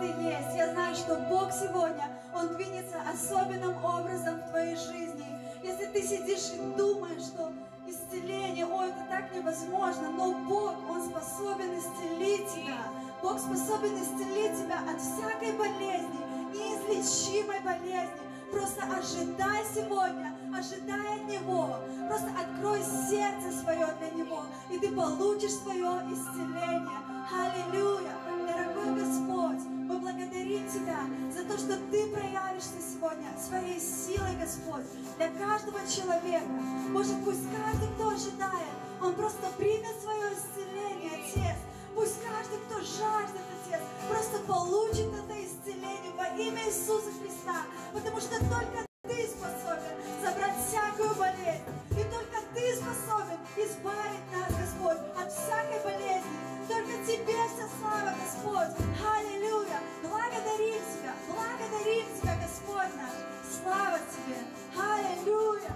Ты есть. Я знаю, что Бог сегодня, Он двинется особенным образом в твоей жизни. Если ты сидишь и думаешь, что исцеление, ой, это так невозможно, но Бог, Он способен исцелить тебя. Бог способен исцелить тебя от всякой болезни, неизлечимой болезни. Просто ожидай сегодня, ожидай от Него. Просто открой сердце свое для Него, и ты получишь свое исцеление. Аллилуйя! Дорогой Господь, мы благодарим Тебя за то, что Ты проявишься сегодня своей силой, Господь, для каждого человека. Боже, пусть каждый, кто ожидает, он просто примет свое исцеление, Отец. Пусть каждый, кто жаждет, Отец, просто получит это исцеление во имя Иисуса Христа, потому что только Ты способен забрать всякую болезнь, и только Ты способен избавить нас, Господь, от всякой болезни. Только Тебе вся слава, Господь. Аллилуйя. Благодарим Тебя, Господь наш. Слава Тебе. Аллилуйя.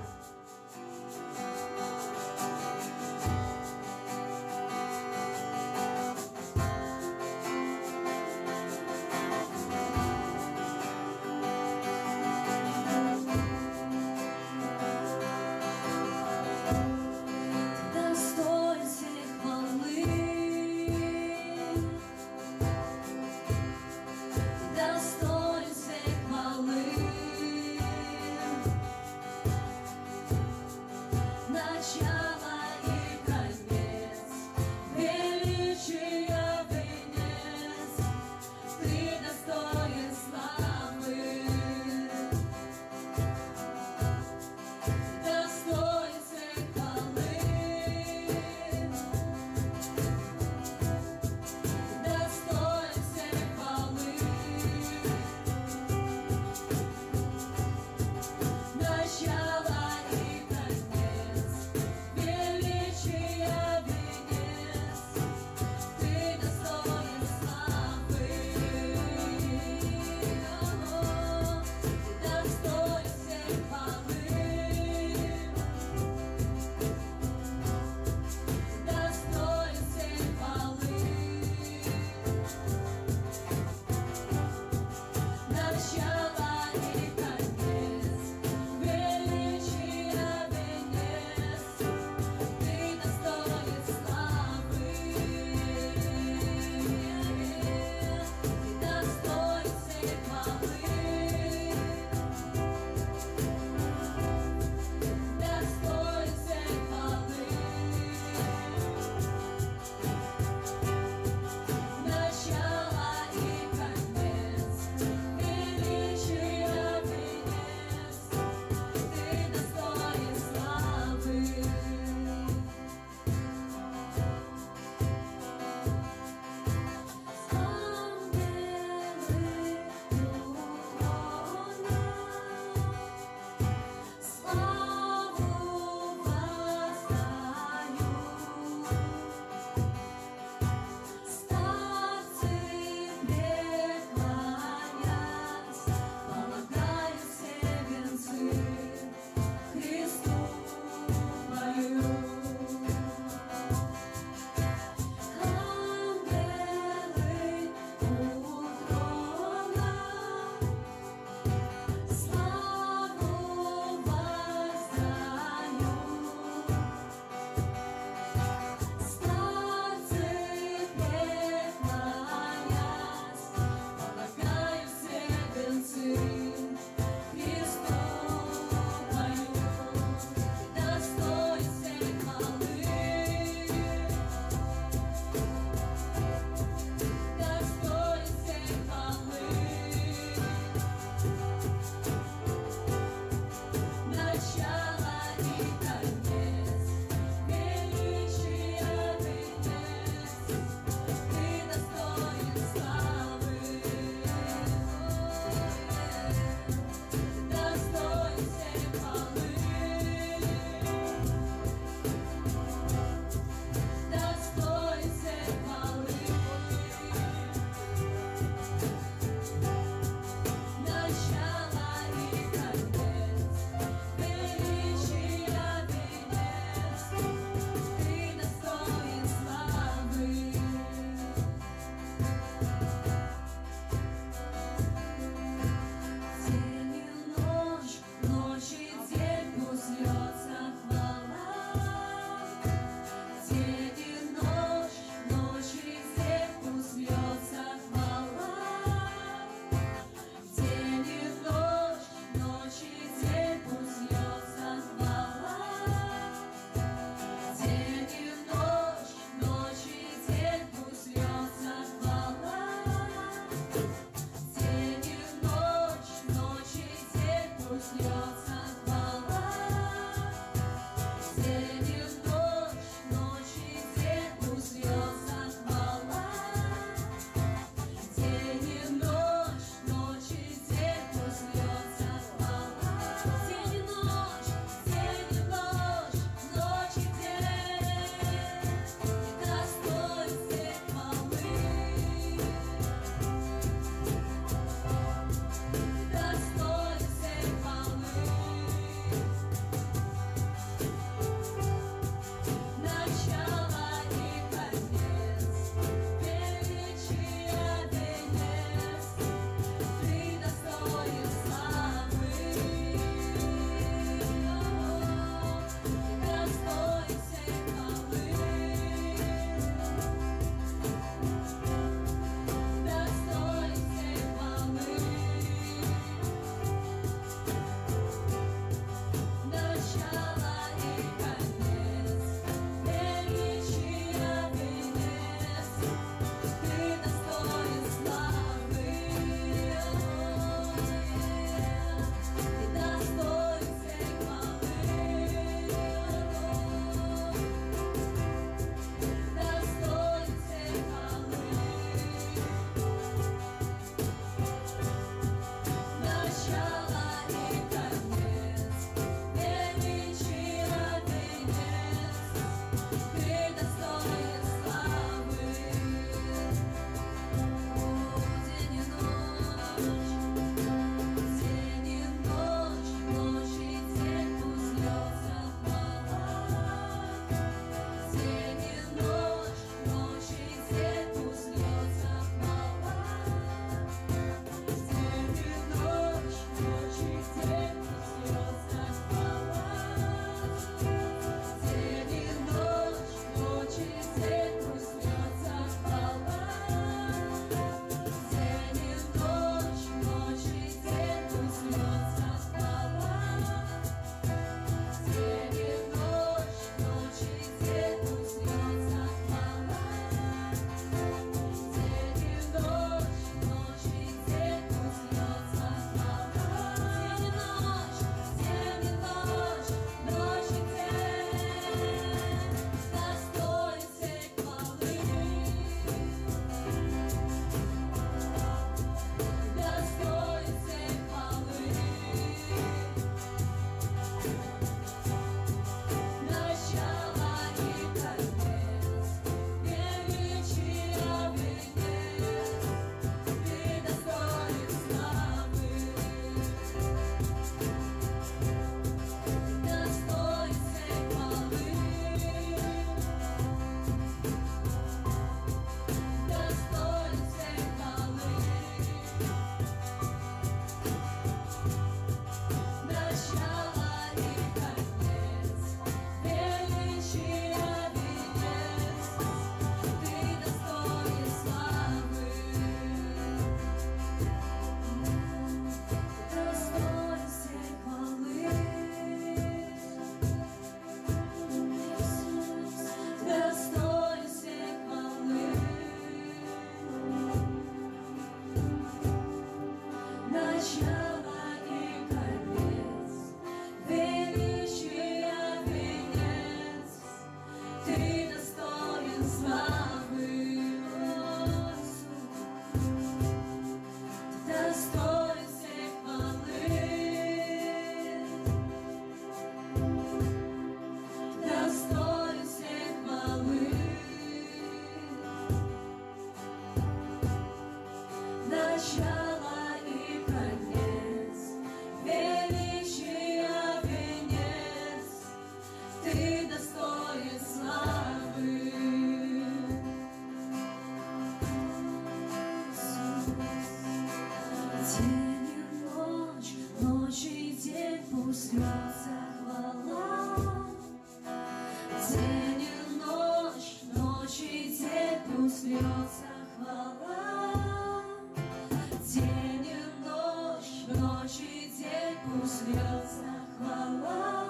пусть льется хвала. День и ночь, ночь и день, пусть льется хвала. День и ночь и день, пусть льется хвала.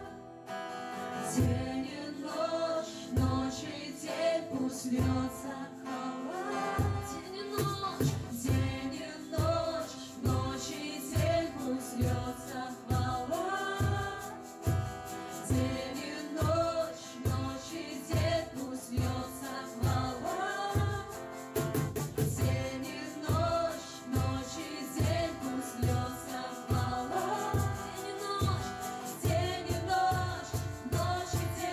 День и ночь и день, пусть льется хвала. День и ночь, ночь и день, пусть льется хвала. День и ночь и день, пусть льется хвала. День и ночь и день, пусть льется хвала. День и ночь, ночь и день.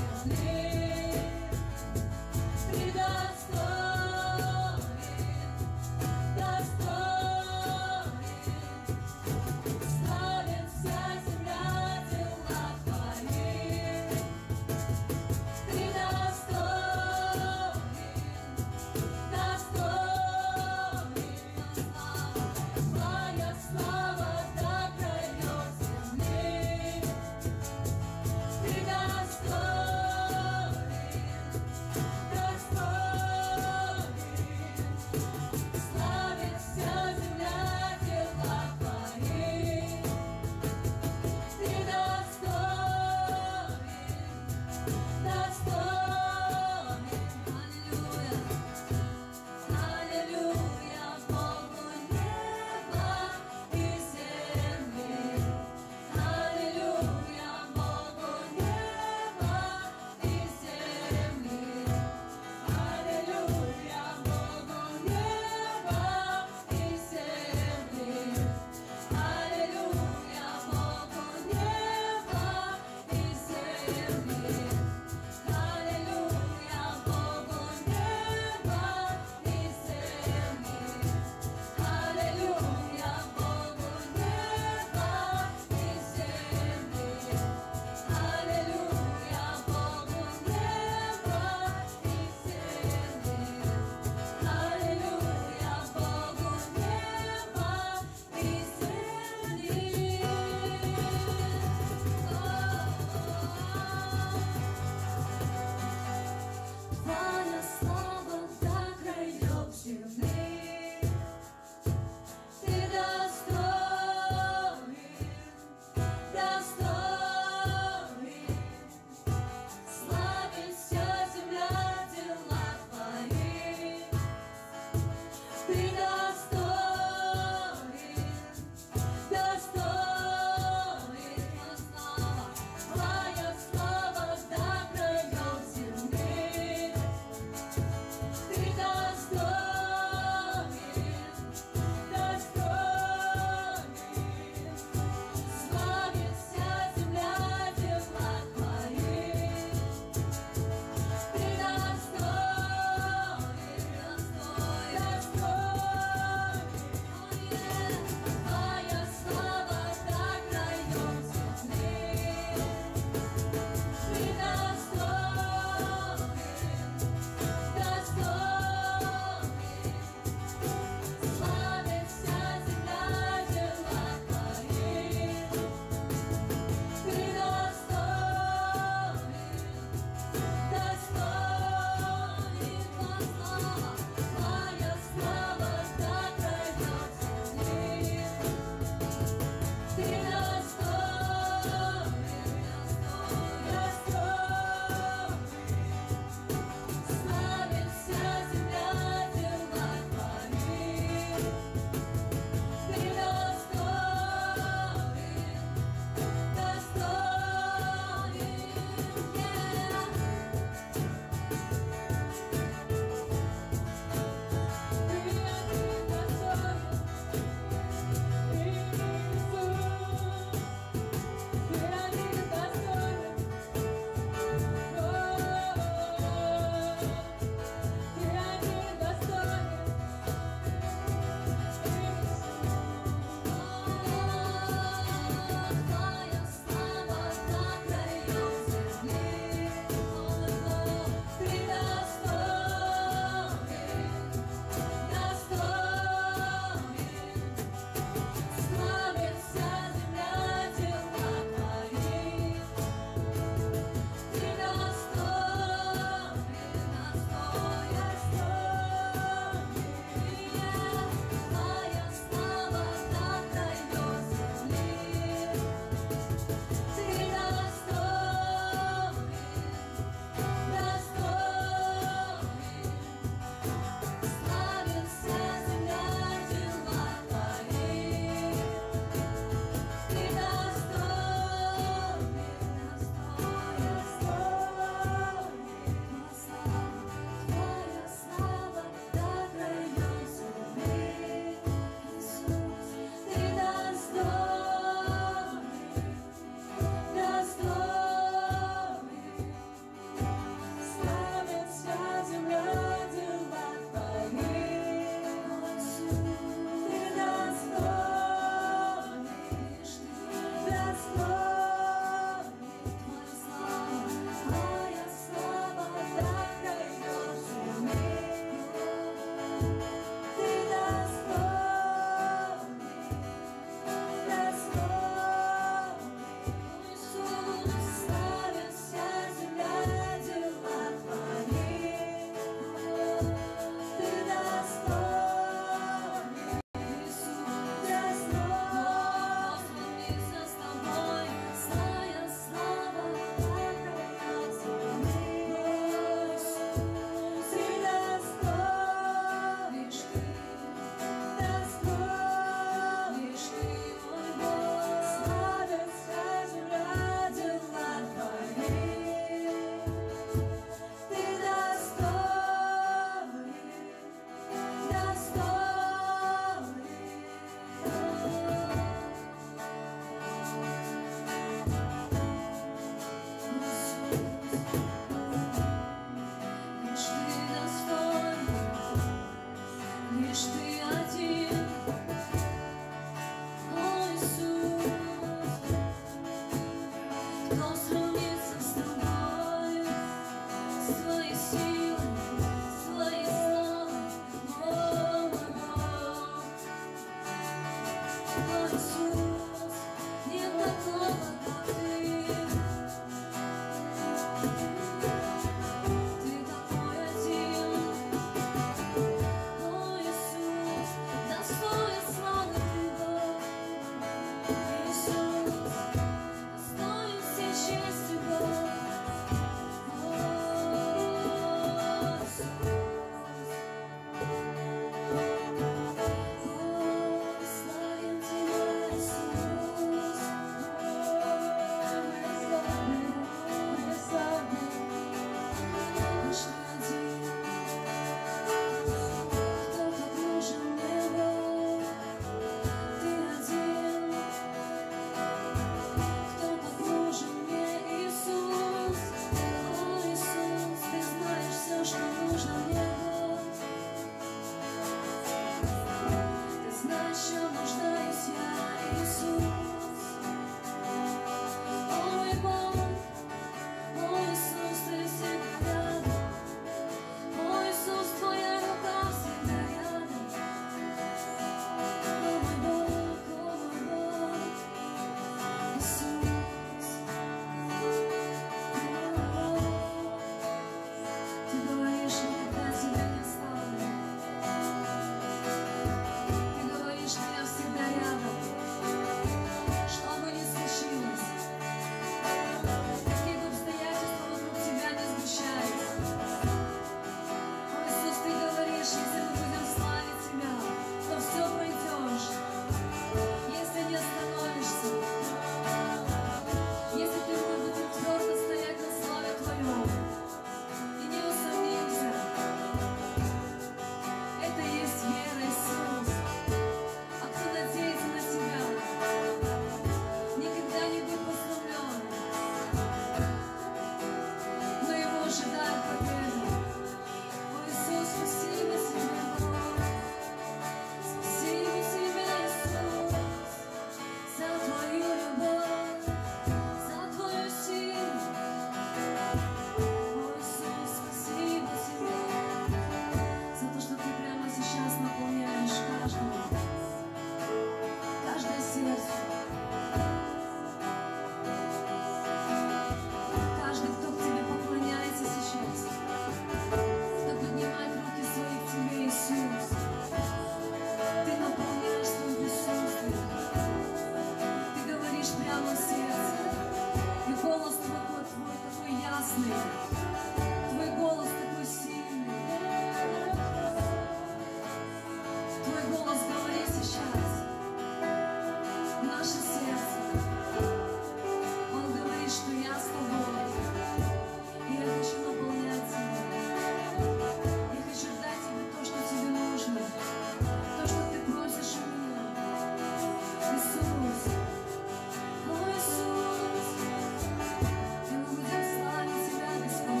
Славить Тебя, Господь.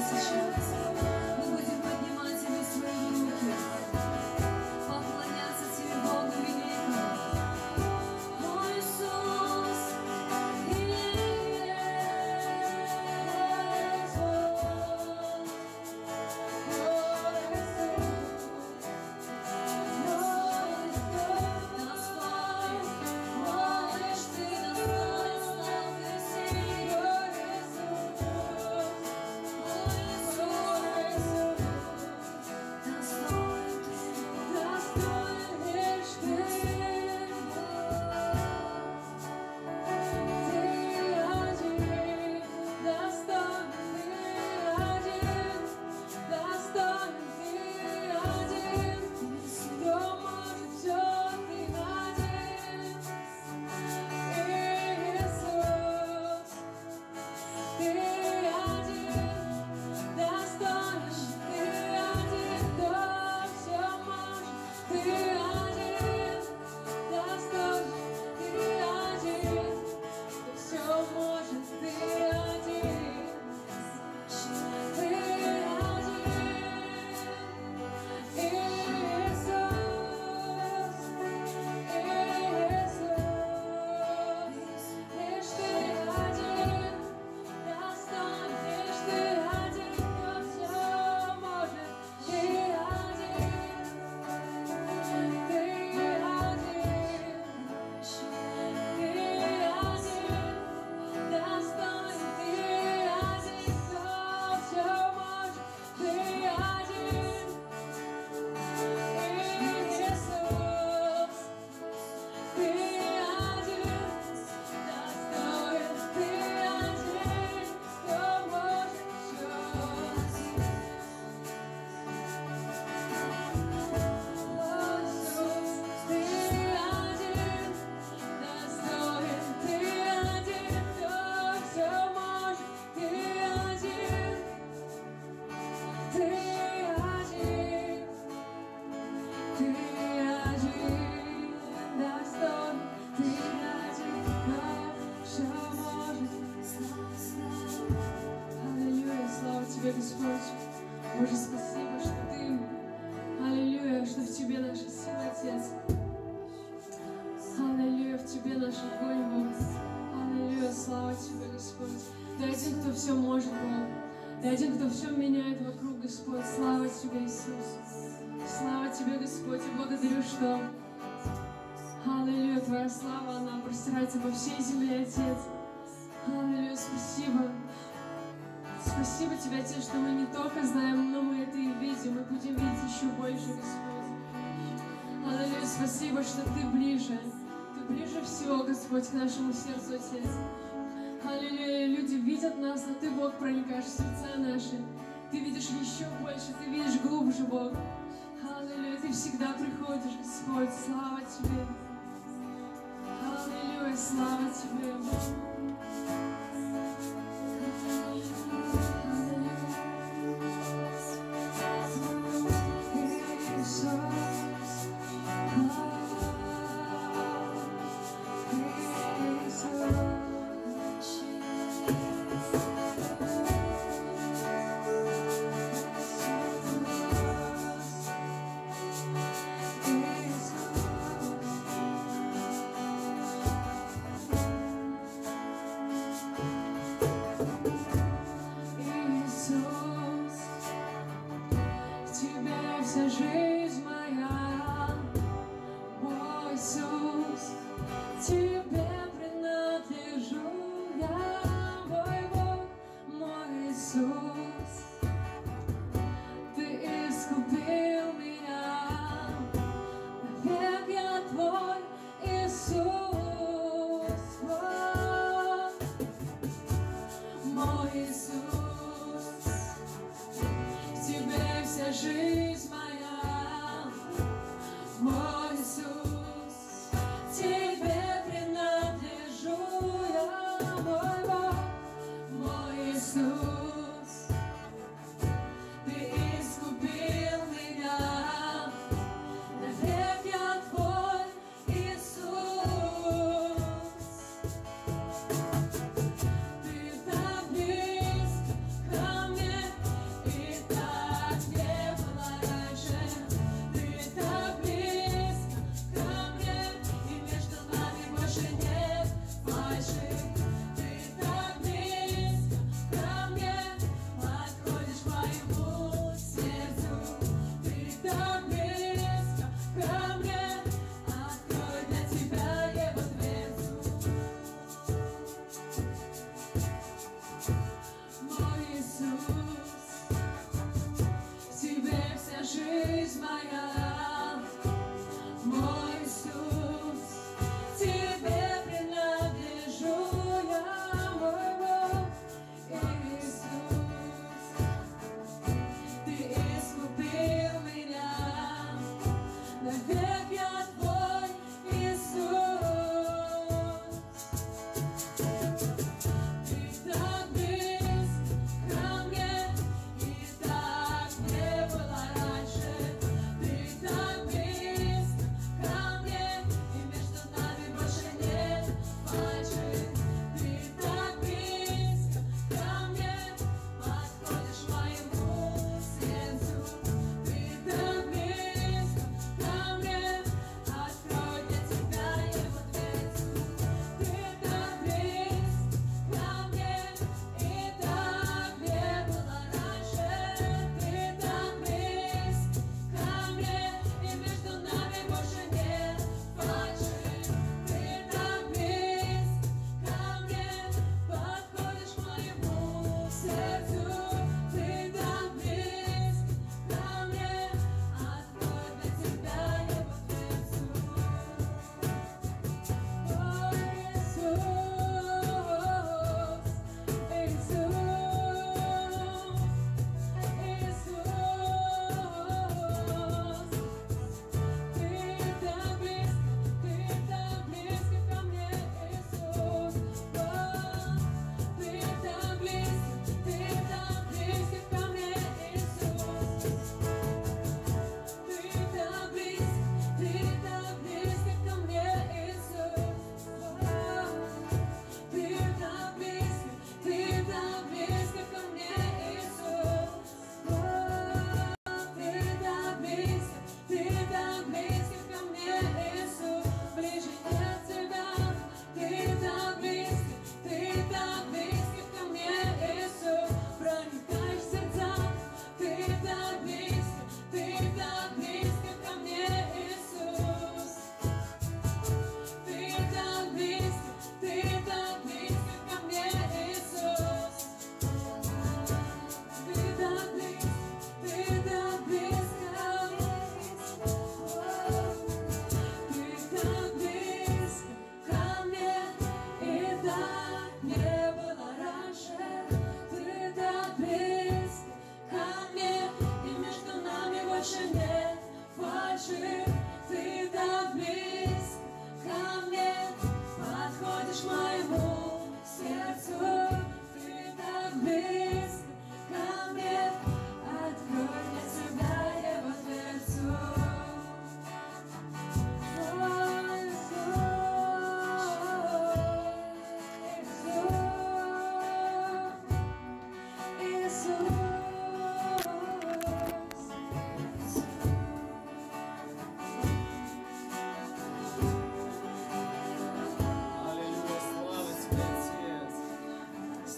Тебе, Господь. Боже, спасибо, что Ты, аллилуйя, что в Тебе наша сила, Отец. Аллилуйя, в Тебе наш огонь, Бог. Аллилуйя, слава Тебе, Господь. Ты один, кто все может, Бог. Ты один, кто все меняет вокруг, Господь. Слава Тебе, Иисус. Слава Тебе, Господь. Я благодарю, что, аллилуйя, Твоя слава, она простирается по всей земле, Отец. Аллилуйя, спасибо. Спасибо Тебе, Отец, что мы не только знаем, но мы это и видим, и будем видеть еще больше, Господь. Аллилуйя, спасибо, что Ты ближе всего, Господь, к нашему сердцу, Отец. Аллилуйя, люди видят нас, но Ты, Бог, проникаешь в сердца наши. Ты видишь еще больше, Ты видишь глубже, Бог. Аллилуйя, Ты всегда приходишь, Господь, слава Тебе. Аллилуйя, слава Тебе, Бог.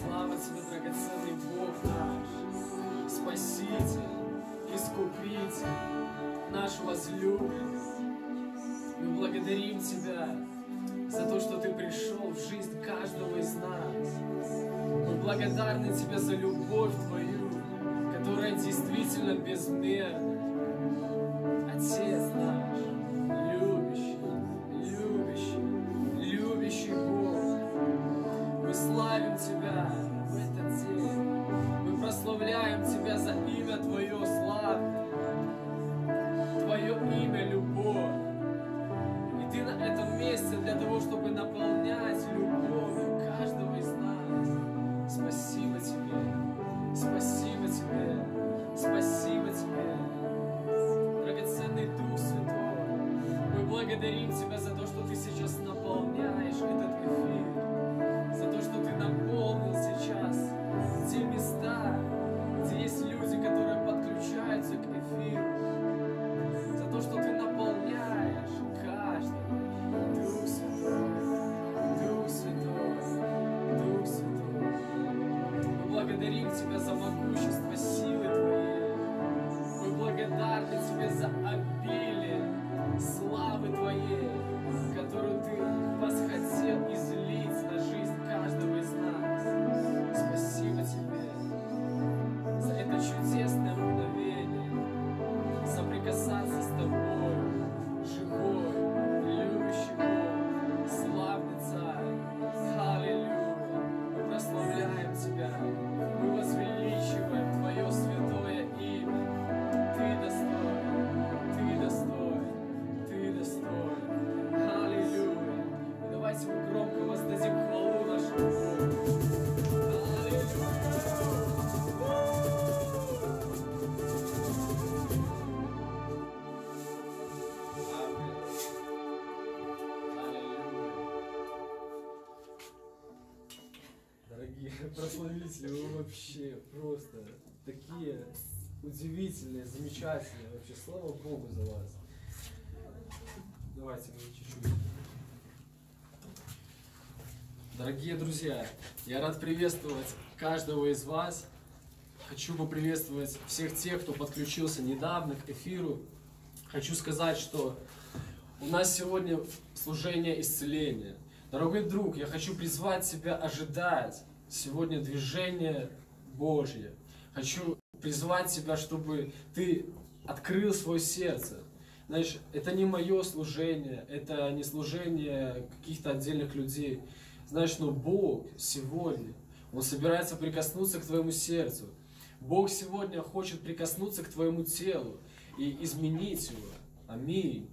Слава Тебе, драгоценный Бог наш, Спаситель, Искупитель, наш возлюбленный. Мы благодарим Тебя за то, что Ты пришел в жизнь каждого из нас. Мы благодарны Тебе за любовь Твою, которая действительно безмерна. Отец наш, любящий, любящий, любящий Бог, мы славим Тебя в этот день. Мы прославляем Тебя за имя Твое славное, Твое имя любовь. И Ты на этом месте для того, чтобы наполнять любовью каждого из нас. Спасибо Тебе, спасибо Тебе, спасибо Тебе. Драгоценный Дух Святой, мы благодарим Тебя за то, что Ты сейчас наполняешь этот эфир, за то, что Ты наполнил сейчас те места, где есть люди, которые подключаются к эфиру, за то, что Ты наполняешь каждого. Дух Святой, Дух Святой, Дух Святой. Мы благодарим Тебя за могущество силы Твоей. Мы благодарны Тебе за обилие славы Твоей, которую Ты восхотел излить на жизнь каждого из нас. Спасибо Тебе за это чудесное мгновение, соприкасаться с Тобой, живой, любящий Бог, славный Царь. Аллилуйя! Мы прославляем Тебя, мы возвеличиваем Твое святое имя. Ты достоин, Ты достоин, Ты достоин. Аллилуйя! И давайте мы громко воздадим хвалу нашему Богу. Дорогие прославители, вы вообще просто такие удивительные, замечательные. Вообще, слава Богу за вас. Давайте мы чуть-чуть. Дорогие друзья, я рад приветствовать каждого из вас. Хочу поприветствовать всех тех, кто подключился недавно к эфиру. Хочу сказать, что у нас сегодня служение исцеления. Дорогой друг, я хочу призвать тебя ожидать сегодня движения Божье. Хочу призвать тебя, чтобы ты открыл свое сердце. Знаешь, это не мое служение, это не служение каких-то отдельных людей. Знаешь, но Бог сегодня, Он собирается прикоснуться к твоему сердцу. Бог сегодня хочет прикоснуться к твоему телу и изменить его. Аминь.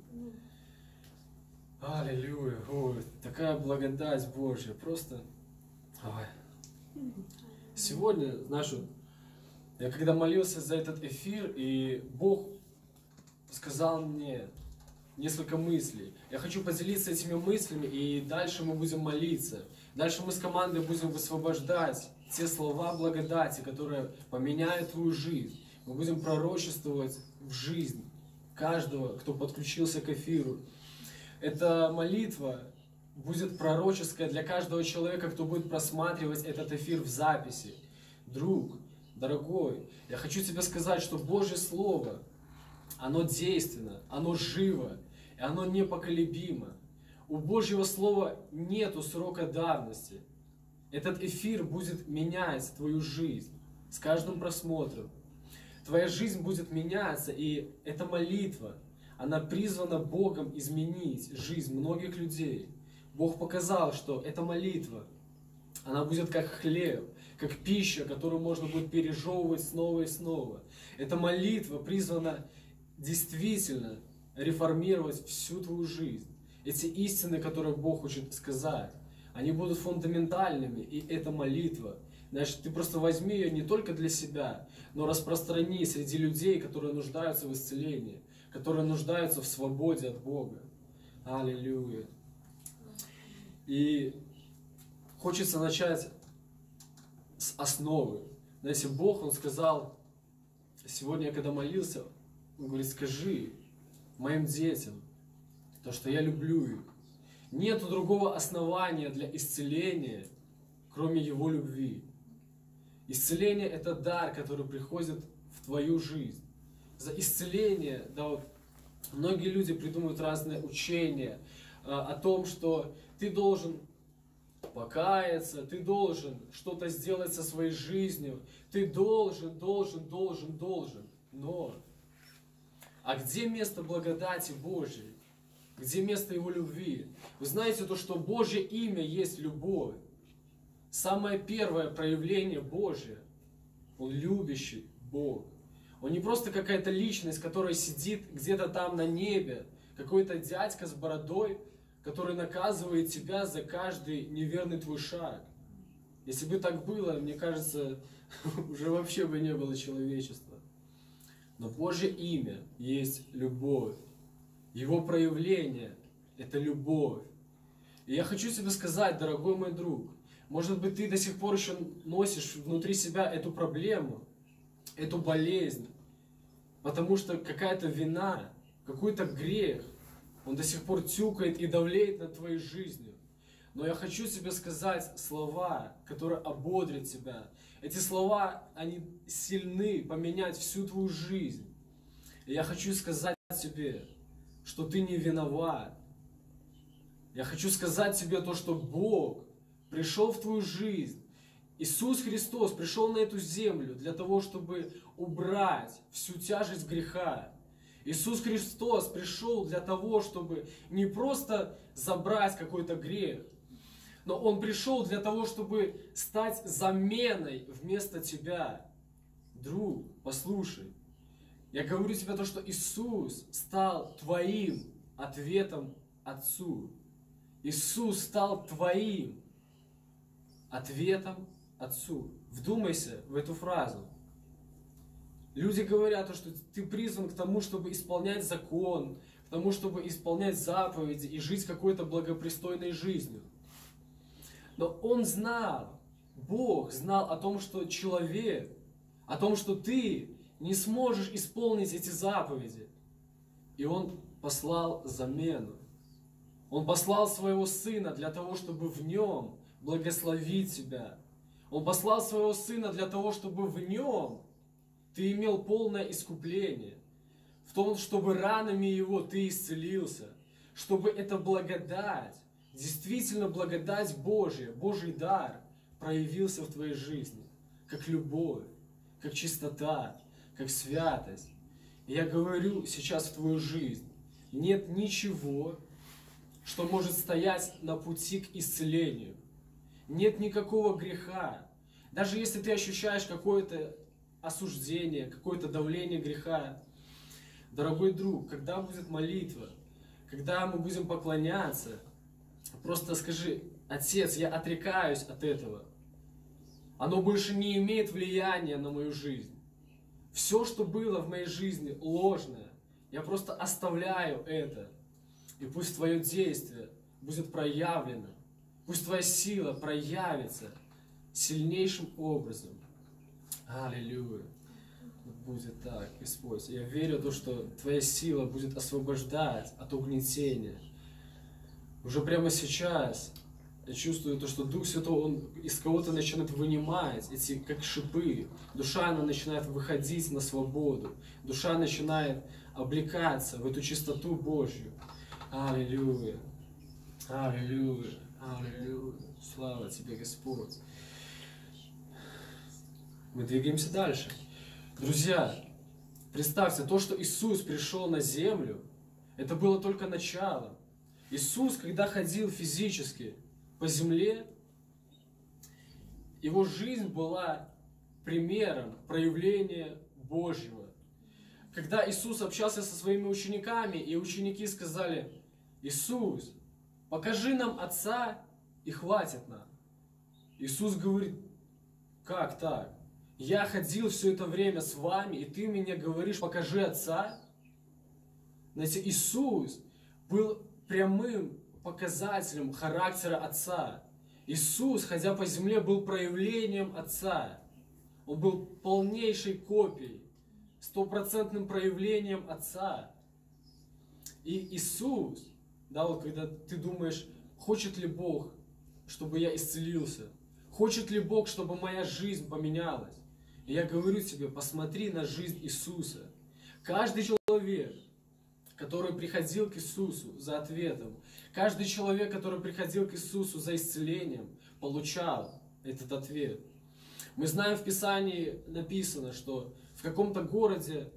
Аллилуйя. Ой, такая благодать Божья. Просто... Ой. Сегодня, знаешь, я когда молился за этот эфир, и Бог сказал мне несколько мыслей. Я хочу поделиться этими мыслями, и дальше мы будем молиться. Дальше мы с командой будем высвобождать те слова благодати, которые поменяют твою жизнь. Мы будем пророчествовать в жизнь каждого, кто подключился к эфиру. Эта молитва будет пророческая для каждого человека, кто будет просматривать этот эфир в записи. Друг, дорогой, я хочу тебе сказать, что Божье Слово, оно действенно, оно живо, и оно непоколебимо. У Божьего Слова нету срока давности. Этот эфир будет менять твою жизнь с каждым просмотром. Твоя жизнь будет меняться, и эта молитва, она призвана Богом изменить жизнь многих людей. Бог показал, что эта молитва, она будет как хлеб, как пища, которую можно будет пережевывать снова и снова. Эта молитва призвана действительно реформировать всю твою жизнь. Эти истины, которые Бог хочет сказать, они будут фундаментальными, и эта молитва, знаешь, ты просто возьми ее не только для себя, но распространи среди людей, которые нуждаются в исцелении, которые нуждаются в свободе от Бога. Аллилуйя. И хочется начать с основы. Знаете, Бог, Он сказал, сегодня я когда молился, Он говорит, скажи моим детям то, что я люблю их. Нету другого основания для исцеления, кроме Его любви. Исцеление – это дар, который приходит в твою жизнь. За исцеление, да, вот, многие люди придумывают разные учения о том, что ты должен покаяться, ты должен что-то сделать со своей жизнью, ты должен. Но, а где место благодати Божьей? Где место Его любви? Вы знаете то, что Божье имя есть любовь. Самое первое проявление Божье. Он любящий Бог. Он не просто какая-то личность, которая сидит где-то там на небе, какой-то дядька с бородой, который наказывает тебя за каждый неверный твой шаг. Если бы так было, мне кажется, уже вообще бы не было человечества. Но Божье имя есть любовь. Его проявление – это любовь. И я хочу тебе сказать, дорогой мой друг, может быть, ты до сих пор еще носишь внутри себя эту проблему, эту болезнь, потому что какая-то вина, какой-то грех, он до сих пор тюкает и давлеет над твоей жизнью. Но я хочу тебе сказать слова, которые ободрят тебя. Эти слова, они сильны поменять всю твою жизнь. И я хочу сказать тебе, что ты не виноват. Я хочу сказать тебе то, что Бог пришел в твою жизнь. Иисус Христос пришел на эту землю для того, чтобы убрать всю тяжесть греха. Иисус Христос пришел для того, чтобы не просто забрать какой-то грех, но Он пришел для того, чтобы стать заменой вместо тебя. Друг, послушай, я говорю тебе то, что Иисус стал твоим ответом Отцу. Иисус стал твоим ответом Отцу. Вдумайся в эту фразу. Люди говорят, что ты призван к тому, чтобы исполнять закон, к тому, чтобы исполнять заповеди и жить какой-то благопристойной жизнью. Но Он знал, Бог знал о том, что человек, о том, что ты не сможешь исполнить эти заповеди. И Он послал замену. Он послал Своего Сына для того, чтобы в Нем благословить тебя. Он послал Своего Сына для того, чтобы в Нем ты имел полное искупление. В том, чтобы ранами Его ты исцелился. Чтобы эта благодать, действительно благодать Божья, Божий дар проявился в твоей жизни. Как любовь, как чистота, как святость. И я говорю сейчас в твою жизнь, нет ничего, что может стоять на пути к исцелению. Нет никакого греха. Даже если ты ощущаешь какое-то осуждение, какое-то давление греха, дорогой друг, когда будет молитва, когда мы будем поклоняться, просто скажи: Отец, я отрекаюсь от этого. Оно больше не имеет влияния на мою жизнь. Все, что было в моей жизни ложное, я просто оставляю это. И пусть Твое действие будет проявлено. Пусть Твоя сила проявится сильнейшим образом. Аллилуйя. Будет так, Господь. Я верю в то, что Твоя сила будет освобождать от угнетения. Уже прямо сейчас я чувствую то, что Дух Святой, Он из кого-то начинает вынимать эти, как шипы. Душа, она начинает выходить на свободу. Душа начинает облекаться в эту чистоту Божью. Аллилуйя. Аллилуйя. Аллилуйя. Слава Тебе, Господь. Мы двигаемся дальше. Друзья, представьте, то, что Иисус пришел на землю, это было только началом. Иисус, когда ходил физически по земле, Его жизнь была примером проявления Божьего. Когда Иисус общался со своими учениками, и ученики сказали: Иисус, покажи нам Отца, и хватит нам. Иисус говорит: как так? Я ходил все это время с вами, и ты мне говоришь: покажи Отца? Знаете, Иисус был прямым показателем характера Отца. Иисус, ходя по земле, был проявлением Отца. Он был полнейшей копией, стопроцентным проявлением Отца. И Иисус, да, вот когда ты думаешь, хочет ли Бог, чтобы я исцелился? Хочет ли Бог, чтобы моя жизнь поменялась? И я говорю тебе, посмотри на жизнь Иисуса. Каждый человек, который приходил к Иисусу за ответом, каждый человек, который приходил к Иисусу за исцелением, получал этот ответ. Мы знаем, в Писании написано, что в каком-то городе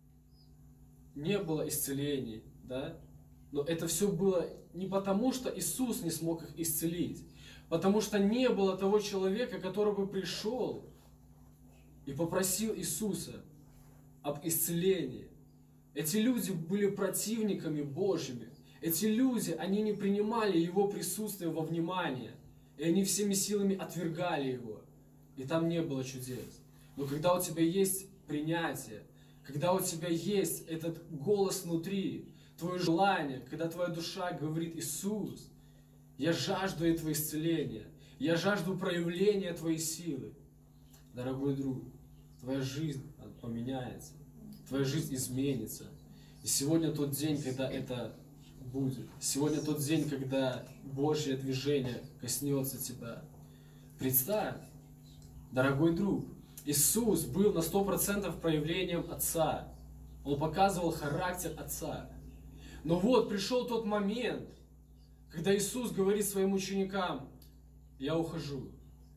не было исцелений, да? Но это все было не потому, что Иисус не смог их исцелить, потому что не было того человека, который бы пришел и попросил Иисуса об исцелении. Эти люди были противниками Божьими. Эти люди, они не принимали Его присутствие во внимание. И они всеми силами отвергали Его. И там не было чудес. Но когда у тебя есть принятие, когда у тебя есть этот голос внутри, твое желание, когда твоя душа говорит: Иисус, я жажду этого исцеления, я жажду проявления Твоей силы. Дорогой друг, твоя жизнь поменяется, твоя жизнь изменится. И сегодня тот день, когда это будет. Сегодня тот день, когда Божье движение коснется тебя. Представь, дорогой друг, Иисус был на 100% проявлением Отца. Он показывал характер Отца. Но вот пришел тот момент, когда Иисус говорит своим ученикам: я ухожу.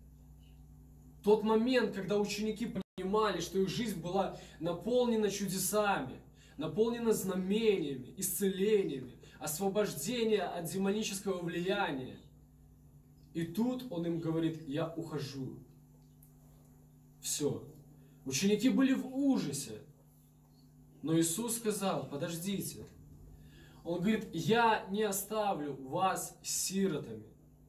Тот момент, когда ученики понимали, что их жизнь была наполнена чудесами, наполнена знамениями, исцелениями, освобождением от демонического влияния. И тут Он им говорит: я ухожу. Все. Ученики были в ужасе. Но Иисус сказал: подождите. Он говорит: я не оставлю вас сиротами.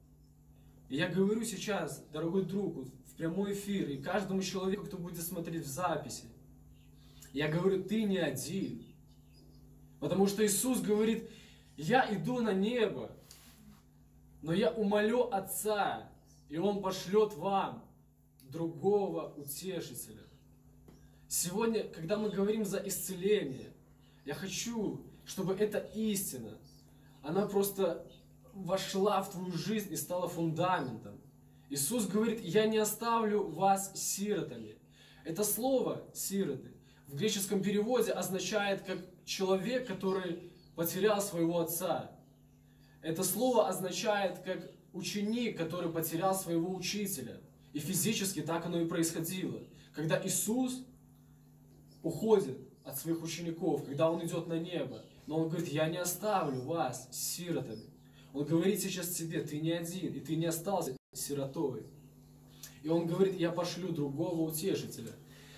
И я говорю сейчас, дорогой друг, в прямой эфир, и каждому человеку, кто будет смотреть в записи, я говорю: ты не один. Потому что Иисус говорит: я иду на небо, но я умолю Отца, и Он пошлет вам другого утешителя. Сегодня, когда мы говорим за исцеление, я хочу, чтобы эта истина, она просто вошла в твою жизнь и стала фундаментом. Иисус говорит: я не оставлю вас сиротами. Это слово «сироты» в греческом переводе означает как человек, который потерял своего отца. Это слово означает как ученик, который потерял своего учителя. И физически так оно и происходило. Когда Иисус уходит от своих учеников, когда Он идет на небо, но Он говорит: я не оставлю вас сиротами. Он говорит сейчас тебе: ты не один, и ты не остался сиротой. И Он говорит: я пошлю другого утешителя.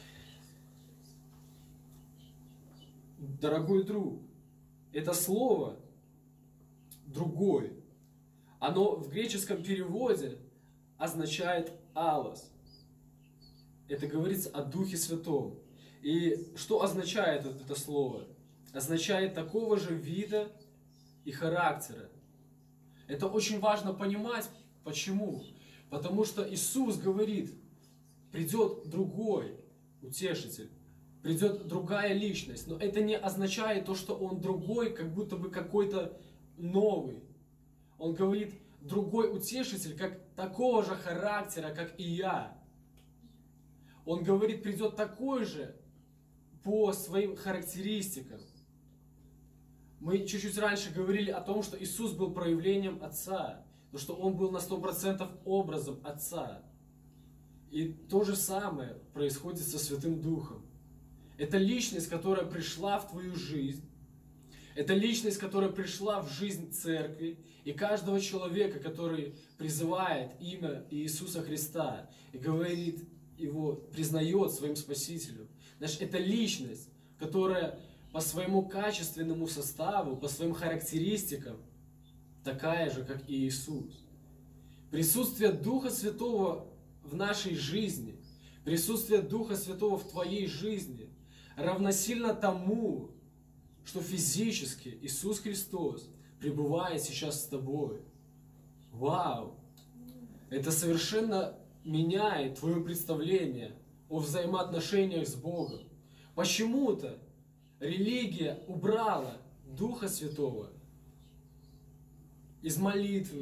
Дорогой друг, это слово «другой», оно в греческом переводе означает «алос». Это говорится о Духе Святом. И что означает это слово? Означает такого же вида и характера. Это очень важно понимать. Почему? Потому что Иисус говорит: придет другой утешитель, придет другая личность. Но это не означает то, что Он другой, как будто бы какой-то новый. Он говорит: другой утешитель, как такого же характера, как и я. Он говорит: придет такой же по своим характеристикам. Мы чуть-чуть раньше говорили о том, что Иисус был проявлением Отца, то, что Он был на 100% образом Отца. И то же самое происходит со Святым Духом. Это личность, которая пришла в твою жизнь. Это личность, которая пришла в жизнь церкви и каждого человека, который призывает имя Иисуса Христа и говорит Его, признает своим Спасителем. Значит, это личность, которая по своему качественному составу, по своим характеристикам такая же, как и Иисус. Присутствие Духа Святого в нашей жизни, присутствие Духа Святого в твоей жизни равносильно тому, что физически Иисус Христос пребывает сейчас с тобой. Вау! Это совершенно меняет твое представление о взаимоотношениях с Богом. Почему-то религия убрала Духа Святого из молитвы,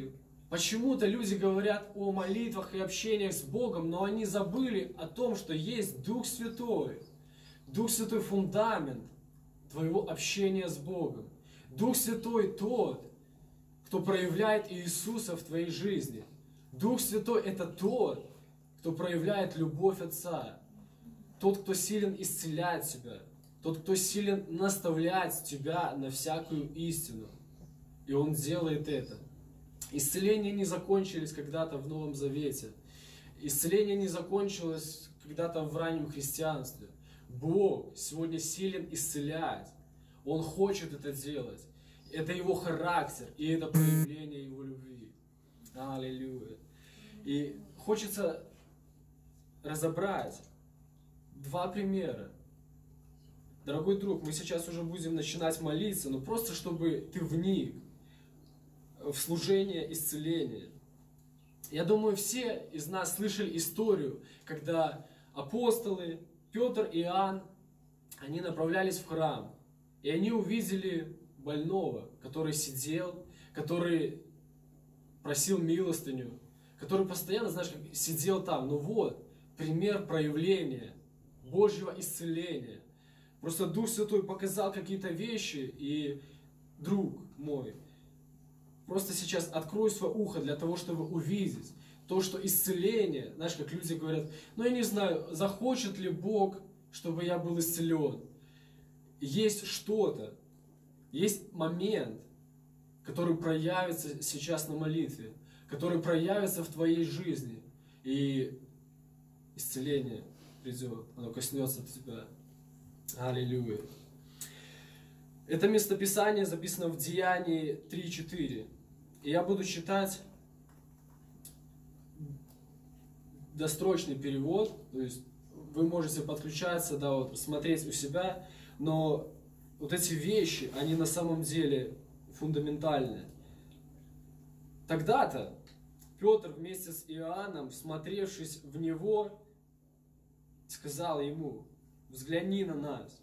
Почему-то люди говорят о молитвах и общениях с Богом, но они забыли о том, что есть Дух Святой. Дух Святой — фундамент твоего общения с Богом. Дух Святой тот, кто проявляет Иисуса в твоей жизни. Дух Святой — это тот, кто проявляет любовь Отца. Тот, кто силен исцелять тебя. Тот, кто силен наставлять тебя на всякую истину. И Он делает это. Исцеления не закончились когда-то в Новом Завете. Исцеление не закончилось когда-то в раннем христианстве. Бог сегодня силен исцелять. Он хочет это делать. Это Его характер, и это проявление Его любви. Аллилуйя. И хочется разобрать два примера. Дорогой друг, мы сейчас уже будем начинать молиться, но просто чтобы ты вник в служение исцеления. Я думаю, все из нас слышали историю, когда апостолы Петр и Иоанн, они направлялись в храм, и они увидели больного, который сидел, который просил милостыню, который постоянно, знаешь, как сидел там. Ну вот, пример проявления Божьего исцеления. Просто Дух Святой показал какие-то вещи, и, друг мой, просто сейчас открой свое ухо для того, чтобы увидеть то, что исцеление, знаешь, как люди говорят, ну я не знаю, захочет ли Бог, чтобы я был исцелен. Есть что-то, есть момент, который проявится сейчас на молитве, который проявится в твоей жизни, и исцеление придет, оно коснется тебя. Аллилуйя. Это местописание записано в Деянии 3:4. И я буду читать дострочный перевод, то есть вы можете подключаться, да, вот, смотреть у себя, но вот эти вещи, они на самом деле фундаментальны. Тогда-то Петр вместе с Иоанном, всмотревшись в него, сказал ему: взгляни на нас.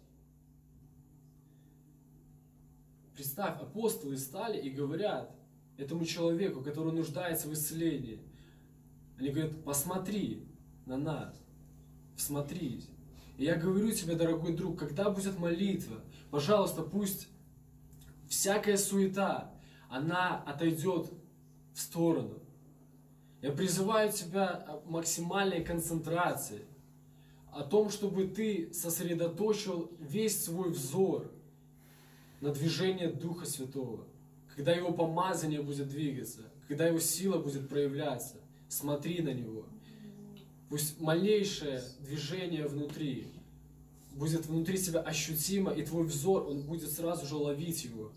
Представь, апостолы стали и говорят этому человеку, который нуждается в исцелении. Они говорят: посмотри на нас, всмотрись. И я говорю тебе, дорогой друг, когда будет молитва, пожалуйста, пусть всякая суета, она отойдет в сторону. Я призываю тебя к максимальной концентрации, о том, чтобы ты сосредоточил весь свой взор на движение Духа Святого. Когда Его помазание будет двигаться, когда Его сила будет проявляться, смотри на Него. Пусть малейшее движение внутри будет внутри тебя ощутимо, и твой взор, он будет сразу же ловить его.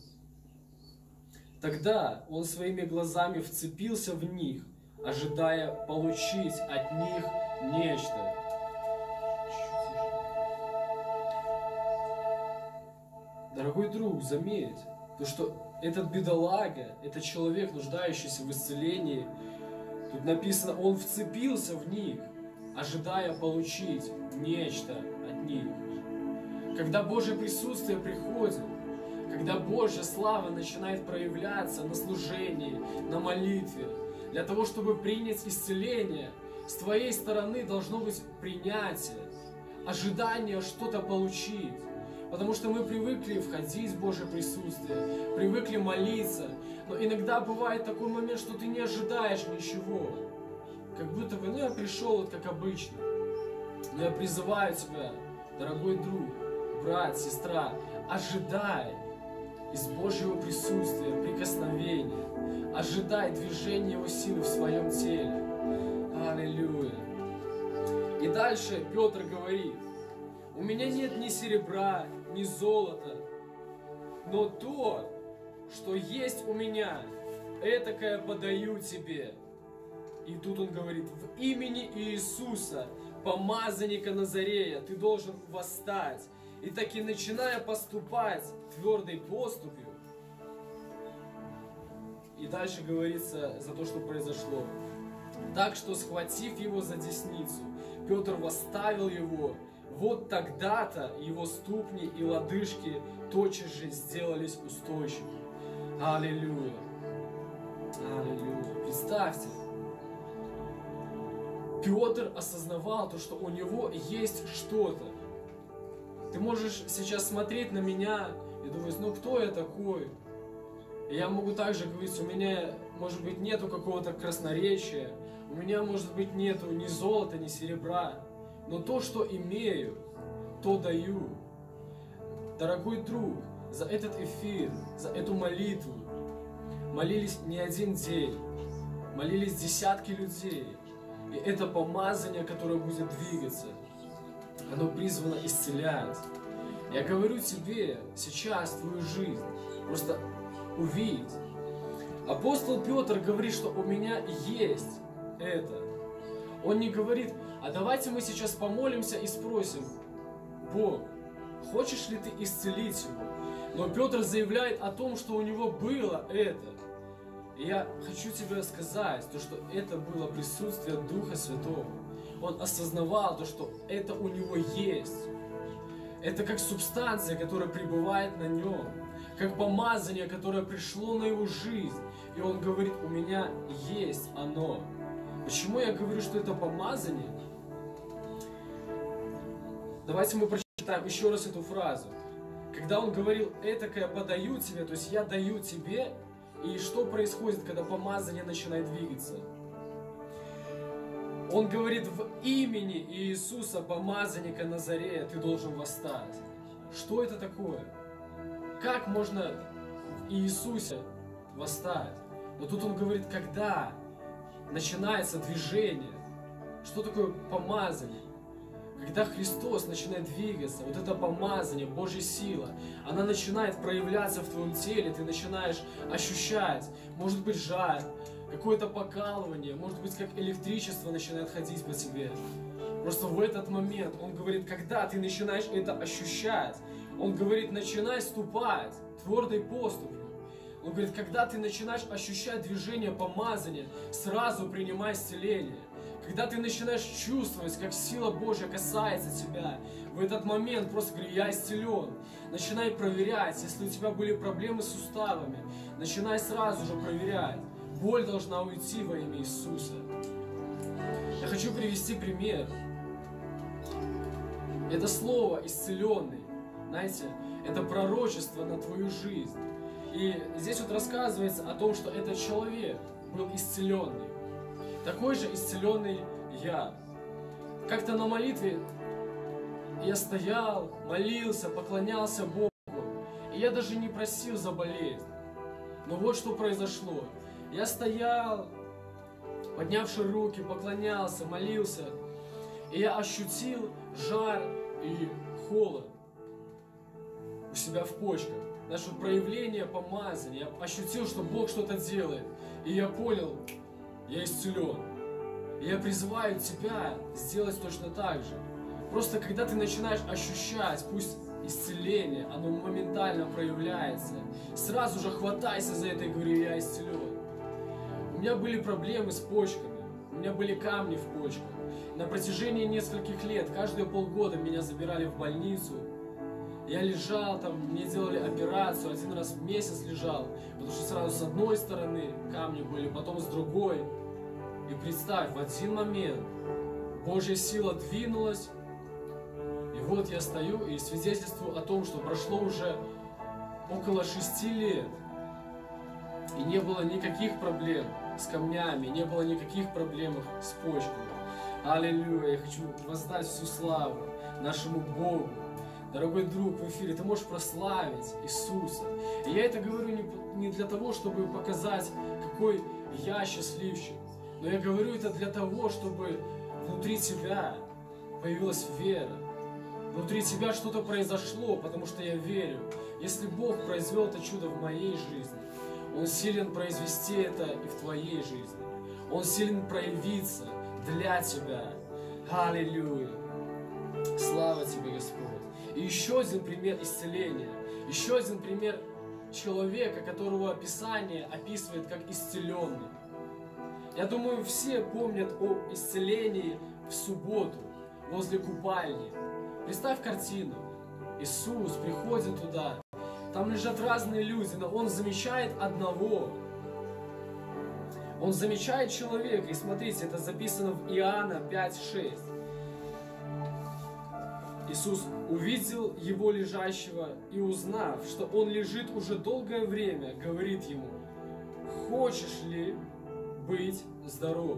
Тогда он своими глазами вцепился в них, ожидая получить от них нечто. Дорогой друг, заметь, то, что этот бедолага, этот человек, нуждающийся в исцелении, тут написано, он вцепился в них, ожидая получить нечто от них. Когда Божье присутствие приходит, когда Божья слава начинает проявляться на служении, на молитве, для того, чтобы принять исцеление, с твоей стороны должно быть принятие, ожидание что-то получить. Потому что мы привыкли входить в Божье присутствие, привыкли молиться, но иногда бывает такой момент, что ты не ожидаешь ничего. Как будто бы, я пришел вот как обычно. Но я призываю тебя, дорогой друг, брат, сестра, ожидай из Божьего присутствия прикосновения, ожидай движения Его силы в своем теле. Аллилуйя. И дальше Петр говорит: у меня нет ни серебра, ни золота, но то, что есть у меня, этакое подаю тебе. И тут он говорит: в имени Иисуса, помазанника Назарея, ты должен восстать. И таки, начиная поступать твердой поступью, и дальше говорится за то, что произошло. Так что, схватив его за десницу, Петр восставил его. Вот тогда-то его ступни и лодыжки тотчас же сделались устойчивыми. Аллилуйя! Аллилуйя! Представьте, Петр осознавал то, что у него есть что-то. Ты можешь сейчас смотреть на меня и думать, ну кто я такой? И я могу также говорить, у меня, может быть, нету какого-то красноречия, у меня, может быть, нету ни золота, ни серебра, но то, что имею, то даю. Дорогой друг, за этот эфир, за эту молитву молились не один день, молились десятки людей. И это помазание, которое будет двигаться, оно призвано исцелять. Я говорю тебе сейчас твою жизнь, просто увидь. Апостол Петр говорит, что у меня есть это. Он не говорит, а давайте мы сейчас помолимся и спросим, Бог, хочешь ли ты исцелить его? Но Петр заявляет о том, что у него было это. И я хочу тебе сказать, то, что это было присутствие Духа Святого. Он осознавал то, что это у него есть. Это как субстанция, которая пребывает на нем. Как помазание, которое пришло на его жизнь. И он говорит, у меня есть оно. Почему я говорю, что это помазание? Давайте мы прочитаем еще раз эту фразу. Когда он говорил, этакое подаю тебе, то есть я даю тебе, и что происходит, когда помазание начинает двигаться? Он говорит, в имени Иисуса, помазанника Назарея, ты должен восстать. Что это такое? Как можно в Иисусе восстать? Но тут он говорит, когда начинается движение. Что такое помазание? Когда Христос начинает двигаться, вот это помазание, Божья сила, она начинает проявляться в твоем теле, ты начинаешь ощущать, может быть, жар, какое-то покалывание, может быть, как электричество начинает ходить по тебе. Просто в этот момент он говорит, когда ты начинаешь это ощущать, он говорит, начинай ступать твердой поступью. Он говорит, когда ты начинаешь ощущать движение помазания, сразу принимай исцеление. Когда ты начинаешь чувствовать, как сила Божья касается тебя, в этот момент просто говори, я исцелен. Начинай проверять, если у тебя были проблемы с суставами, начинай сразу же проверять. Боль должна уйти во имя Иисуса. Я хочу привести пример. Это слово «исцеленный», знаете, это пророчество на твою жизнь. И здесь вот рассказывается о том, что этот человек был исцеленный. Такой же исцеленный я. Как-то на молитве я стоял, молился, поклонялся Богу. И я даже не просил за болезнь. Но вот что произошло. Я стоял, поднявши руки, поклонялся, молился. И я ощутил жар и холод у себя в почках. Наше проявление помазания. Я ощутил, что Бог что-то делает. И я понял, я исцелен. И я призываю тебя сделать точно так же. Просто когда ты начинаешь ощущать, пусть исцеление, оно моментально проявляется, сразу же хватайся за это и говори, я исцелен. У меня были проблемы с почками, у меня были камни в почках. На протяжении нескольких лет, каждые полгода меня забирали в больницу. Я лежал там, мне делали операцию, один раз в месяц лежал, потому что сразу с одной стороны камни были, потом с другой. И представь, в один момент Божья сила двинулась, и вот я стою и свидетельствую о том, что прошло уже около 6 лет, и не было никаких проблем с камнями, не было никаких проблем с почками. Аллилуйя! Я хочу воздать всю славу нашему Богу. Дорогой друг, в эфире ты можешь прославить Иисуса. И я это говорю не для того, чтобы показать, какой я счастливчик. Но я говорю это для того, чтобы внутри тебя появилась вера. Внутри тебя что-то произошло, потому что я верю. Если Бог произвел это чудо в моей жизни, Он силен произвести это и в твоей жизни. Он силен проявиться для тебя. Аллилуйя! Слава тебе, Господь! И еще один пример исцеления. Еще один пример человека, которого Писание описывает как исцеленный. Я думаю, все помнят о исцелении в субботу возле купальни. Представь картину. Иисус приходит туда. Там лежат разные люди, но Он замечает одного. Он замечает человека, и смотрите, это записано в Иоанна 5:6. Иисус увидел его лежащего и, узнав, что он лежит уже долгое время, говорит ему: «Хочешь ли быть здоров?»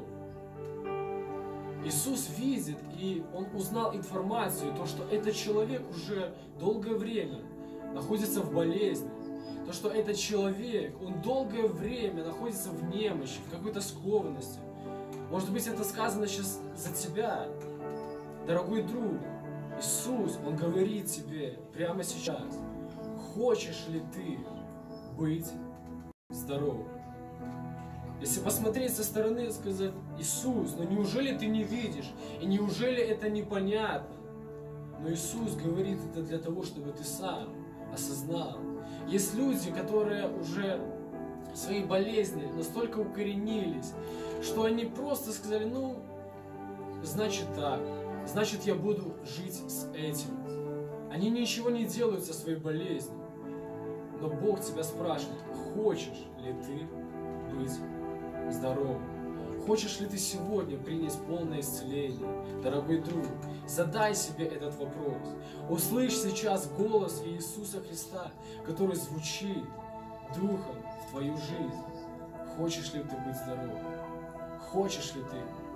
Иисус видит, и он узнал информацию, то, что этот человек уже долгое время находится в болезни, то, что этот человек, он долгое время находится в немощи, в какой-то скованности. Может быть, это сказано сейчас за тебя, дорогой друг. Иисус, Он говорит тебе прямо сейчас: хочешь ли ты быть здоров? Если посмотреть со стороны и сказать: Иисус, ну неужели ты не видишь? И неужели это непонятно? Но Иисус говорит это для того, чтобы ты сам осознал. Есть люди, которые уже в своей болезни настолько укоренились, что они просто сказали: ну, значит так, значит я буду жить с этим. Они ничего не делают со своей болезнью. Но Бог тебя спрашивает: хочешь ли ты быть здоровым? Хочешь ли ты сегодня принять полное исцеление? Дорогой друг, задай себе этот вопрос. Услышь сейчас голос Иисуса Христа, который звучит Духом в твою жизнь. Хочешь ли ты быть здоровым? Хочешь ли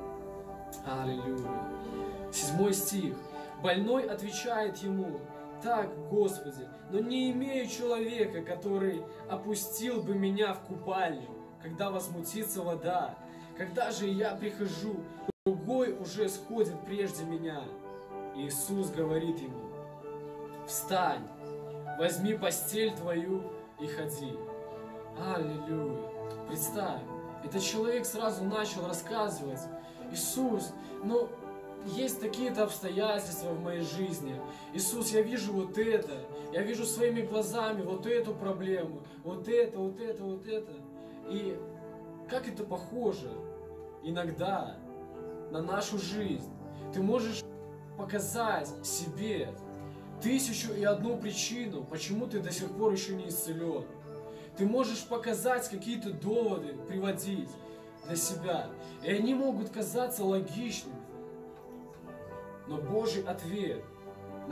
ты? Аллилуйя. 7 стих. Больной отвечает ему: так, Господи, но не имею человека, который опустил бы меня в купальню, когда возмутится вода. Когда же я прихожу, другой уже сходит прежде меня. Иисус говорит ему: встань, возьми постель твою и ходи. Аллилуйя. Представь, этот человек сразу начал рассказывать: Иисус, но есть такие-то обстоятельства в моей жизни. Иисус, я вижу вот это, я вижу своими глазами вот эту проблему, вот это, вот это, вот это. И как это похоже иногда на нашу жизнь. Ты можешь показать себе 1001 причину, почему ты до сих пор еще не исцелен. Ты можешь показать какие-то доводы, приводить для себя. И они могут казаться логичными. Но Божий ответ на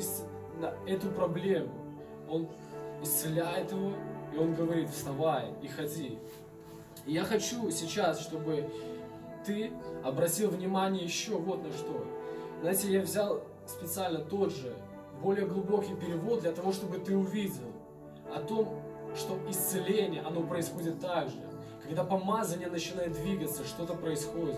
эту проблему, Он исцеляет его, и Он говорит: вставай и ходи. И я хочу сейчас, чтобы ты обратил внимание еще вот на что. Знаете, я взял специально тот же, более глубокий перевод, для того, чтобы ты увидел о том, что исцеление, оно происходит так же. Когда помазание начинает двигаться, что-то происходит.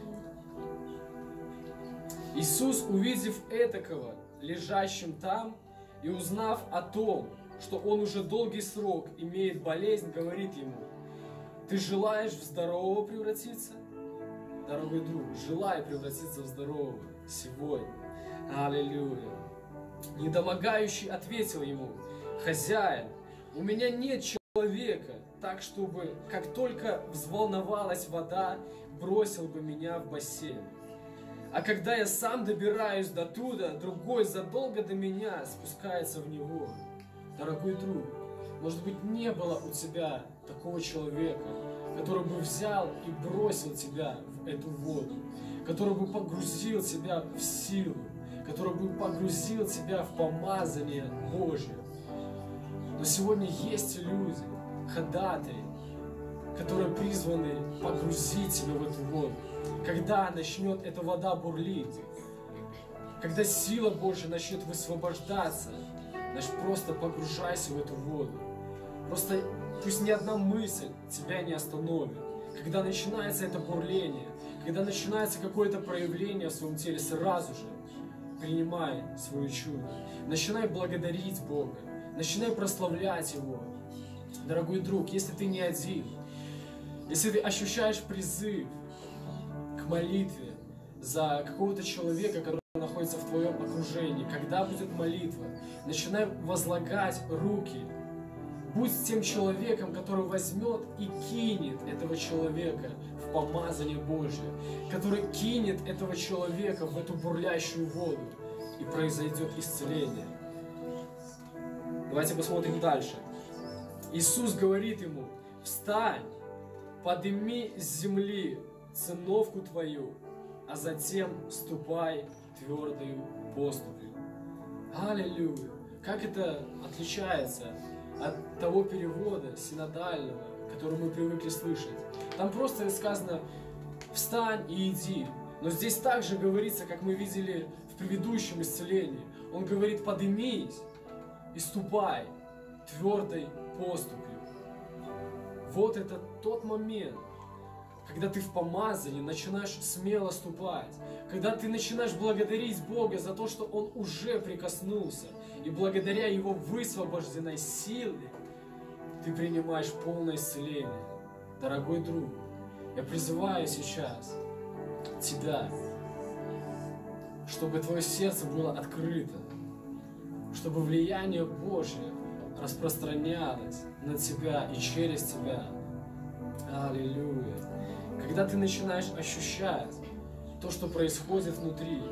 Иисус, увидев этакого, лежащим там, и узнав о том, что он уже долгий срок имеет болезнь, говорит ему: ты желаешь в здорового превратиться? Дорогой друг, желай превратиться в здорового сегодня. Аллилуйя. Недомогающий ответил ему: хозяин, у меня нет человека, так чтобы, как только взволновалась вода, бросил бы меня в бассейн. А когда я сам добираюсь до туда, другой задолго до меня спускается в него. Дорогой друг, может быть, не было у тебя такого человека, который бы взял и бросил тебя в эту воду, который бы погрузил тебя в силу, который бы погрузил тебя в помазание Божье. Но сегодня есть люди, ходатаи, которые призваны погрузить тебя в эту воду. Когда начнет эта вода бурлить, когда сила Божья начнет высвобождаться, значит, просто погружайся в эту воду. Просто пусть ни одна мысль тебя не остановит. Когда начинается это бурление, когда начинается какое-то проявление в своем теле, сразу же принимай свое чудо. Начинай благодарить Бога, начинай прославлять Его. Дорогой друг, если ты не один, если ты ощущаешь призыв к молитве за какого-то человека, который находится в твоем окружении, когда будет молитва, начинай возлагать руки. Будь тем человеком, который возьмет и кинет этого человека в помазание Божье, который кинет этого человека в эту бурлящую воду, и произойдет исцеление. Давайте посмотрим дальше. Иисус говорит ему: встань, подними с земли циновку твою, а затем ступай твердою поступью. Аллилуйя! Как это отличается от того перевода синодального, который мы привыкли слышать? Там просто сказано «встань и иди». Но здесь также говорится, как мы видели в предыдущем исцелении. Он говорит «поднимись и ступай твердой поступью». Вот это тот момент, когда ты в помазании начинаешь смело ступать, когда ты начинаешь благодарить Бога за то, что Он уже прикоснулся, и благодаря Его высвобожденной силе ты принимаешь полное исцеление. Дорогой друг, я призываю сейчас тебя, чтобы твое сердце было открыто, чтобы влияние Божье распространялось на тебя и через тебя. Аллилуйя! Когда ты начинаешь ощущать то, что происходит внутри,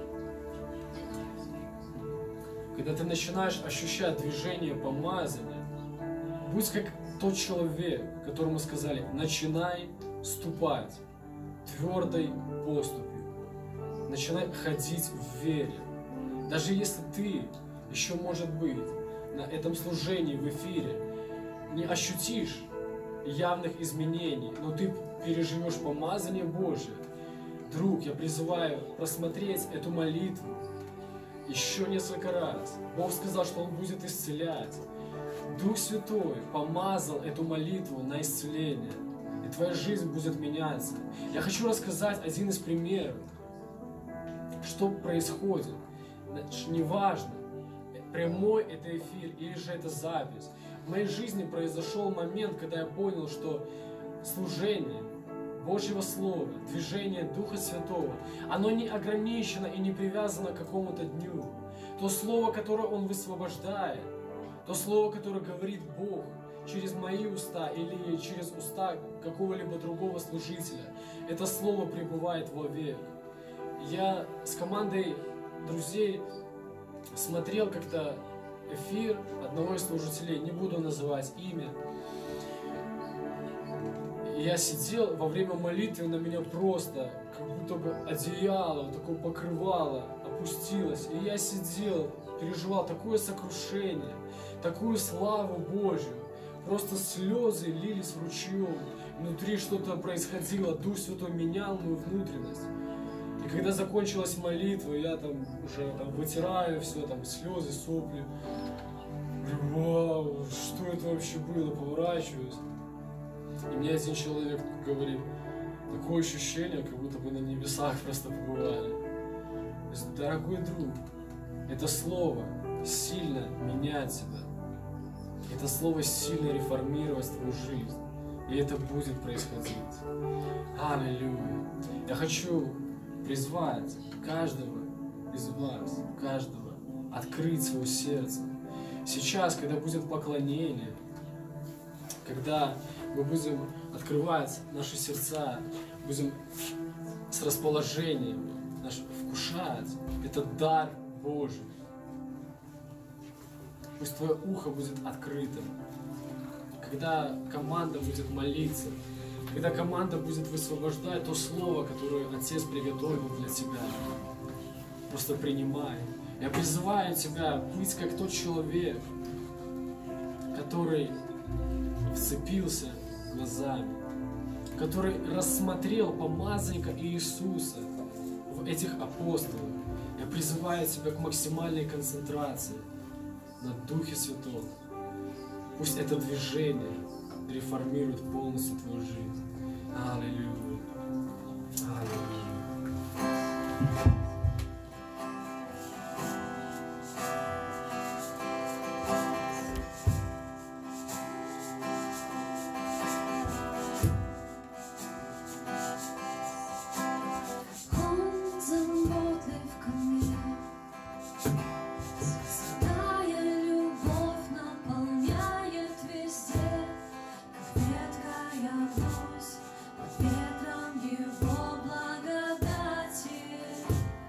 когда ты начинаешь ощущать движение помазания, будь как тот человек, которому сказали: начинай ступать твердой поступью, начинай ходить в вере. Даже если ты еще, может быть, на этом служении в эфире не ощутишь явных изменений, но ты переживешь помазание Божие, друг, я призываю просмотреть эту молитву еще несколько раз. Бог сказал, что Он будет исцелять. Дух Святой помазал эту молитву на исцеление, и твоя жизнь будет меняться. Я хочу рассказать один из примеров, что происходит. Неважно, прямой это эфир или же это запись. В моей жизни произошел момент, когда я понял, что служение Божьего Слова, движение Духа Святого, оно не ограничено и не привязано к какому-то дню. То Слово, которое Он высвобождает, то Слово, которое говорит Бог через мои уста или через уста какого-либо другого служителя, это Слово пребывает вовек. Я с командой друзей смотрел как-то эфир одного из служителей, не буду называть имя. И я сидел во время молитвы, на меня просто как будто бы одеяло, вот такое покрывало опустилось. И я сидел, переживал такое сокрушение, такую славу Божью. Просто слезы лились ручьем. Внутри что-то происходило, Дух Святой менял мою внутренность. И когда закончилась молитва, я там уже вытираю все, там слезы, сопли. Говорю: вау, что это вообще было? Поворачиваюсь. И мне один человек говорит: такое ощущение, как будто бы на небесах просто побывали. Дорогой друг, это слово сильно меняет тебя. Это слово сильно реформировать твою жизнь. И это будет происходить. Аллилуйя. Я хочу призвать каждого из вас, каждого, открыть свое сердце. Сейчас, когда будет поклонение, когда мы будем открывать наши сердца, будем с расположением вкушать этот дар Божий. Пусть твое ухо будет открытым. Когда команда будет молиться, когда команда будет высвобождать то слово, которое Отец приготовил для тебя, просто принимай. Я призываю тебя быть как тот человек, который вцепился глазами, который рассмотрел помазанника Иисуса в этих апостолах. Я призываю тебя к максимальной концентрации на Духе Святом. Пусть это движение реформирует полностью твою жизнь. Аллилуйя. Аллилуйя. Ветром его благодати.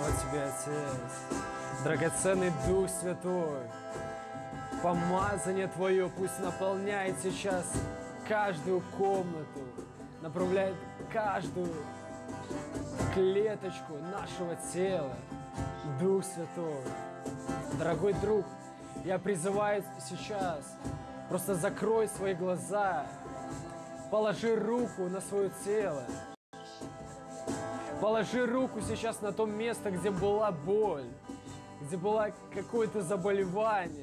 Тебе, Отец. Драгоценный Дух Святой, помазание Твое пусть наполняет сейчас каждую комнату, направляет каждую клеточку нашего тела. Дух Святой, дорогой друг, я призываю сейчас, просто закрой свои глаза, положи руку на свое тело, положи руку сейчас на то место, где была боль, где было какое-то заболевание.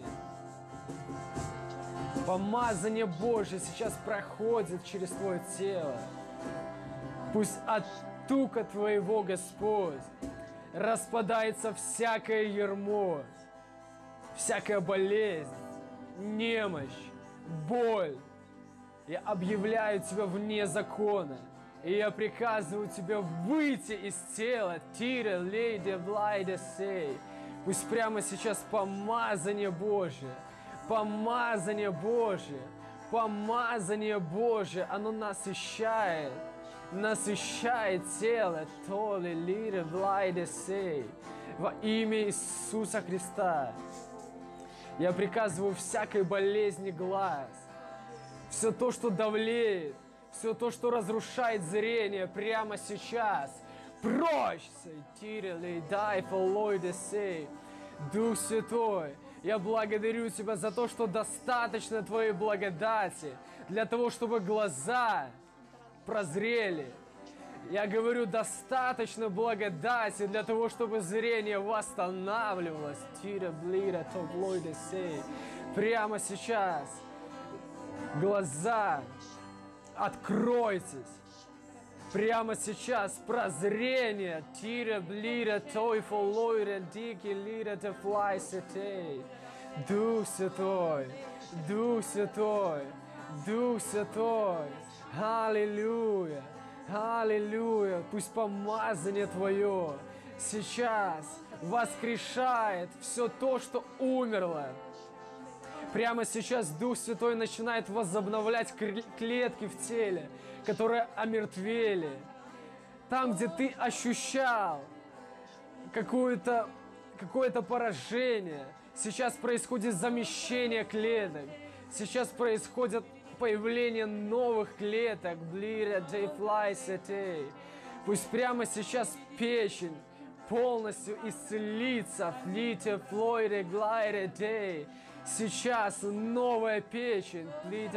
Помазание Божье сейчас проходит через твое тело. Пусть от тука Твоего, Господь, распадается всякое ярмо, всякая болезнь, немощь, боль. Я объявляю Тебя вне закона, и я приказываю Тебе выйти из тела. Тире, лейде, влайде, сей. Пусть прямо сейчас помазание Божие, помазание Божие, помазание Божие, оно насыщает тело. Толе, лире, влайде, сей. Во имя Иисуса Христа я приказываю всякой болезни глаз, все то, что давлеет, все то, что разрушает зрение, прямо сейчас прочь! Дух Святой, я благодарю Тебя за то, что достаточно Твоей благодати для того, чтобы глаза прозрели. Я говорю, достаточно благодати для того, чтобы зрение восстанавливалось. Прямо сейчас глаза откройтесь. Прямо сейчас прозрение. Дух Святой, Дух Святой, Дух Святой. Аллилуйя. Аллилуйя! Пусть помазание Твое сейчас воскрешает все то, что умерло. Прямо сейчас Дух Святой начинает возобновлять клетки в теле, которые омертвели. Там, где ты ощущал какое-то поражение, сейчас происходит замещение клеток. Сейчас происходит появление новых клеток. Пусть прямо сейчас печень полностью исцелится. Сейчас новая печень.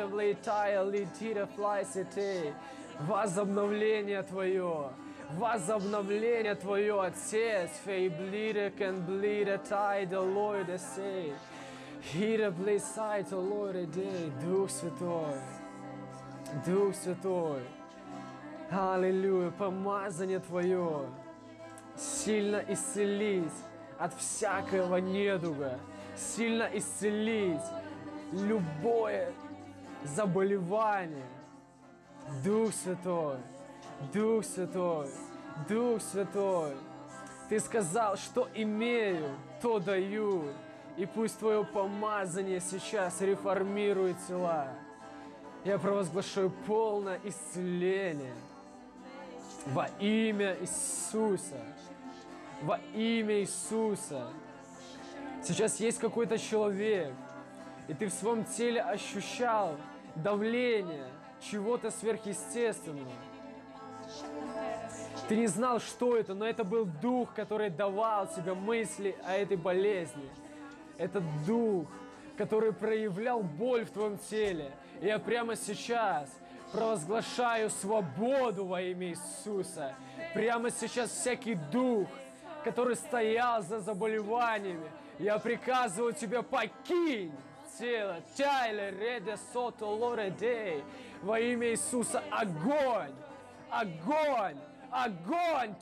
Возобновление Твое. Возобновление Твое, Отец. Дух Святой, Дух Святой, аллилуйя, помазание Твое, сильно исцелить от всякого недуга, сильно исцелить любое заболевание. Дух Святой, Дух Святой, Дух Святой, Ты сказал, что имею, то даю. И пусть Твое помазание сейчас реформирует тела. Я провозглашаю полное исцеление во имя Иисуса. Во имя Иисуса. Сейчас есть какой-то человек, и ты в своем теле ощущал давление чего-то сверхъестественного. Ты не знал, что это, но это был дух, который давал тебе мысли о этой болезни. Это дух, который проявлял боль в твоем теле. И я прямо сейчас провозглашаю свободу во имя Иисуса. Прямо сейчас всякий дух, который стоял за заболеваниями, я приказываю тебе, покинь тело. Во имя Иисуса огонь! Огонь! Огонь!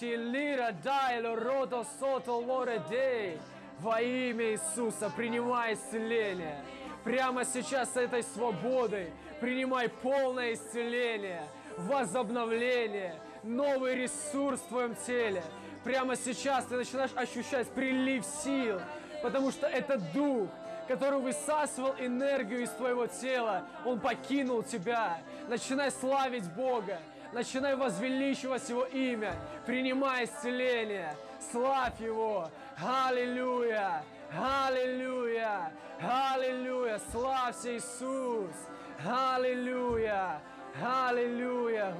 Во имя Иисуса принимай исцеление. Прямо сейчас с этой свободой принимай полное исцеление, возобновление, новый ресурс в твоем теле. Прямо сейчас ты начинаешь ощущать прилив сил, потому что этот дух, который высасывал энергию из твоего тела, он покинул тебя. Начинай славить Бога, начинай возвеличивать Его имя, принимай исцеление. Славь Его! Аллилуйя! Аллилуйя! Аллилуйя! Славься, Иисус! Аллилуйя! Аллилуйя!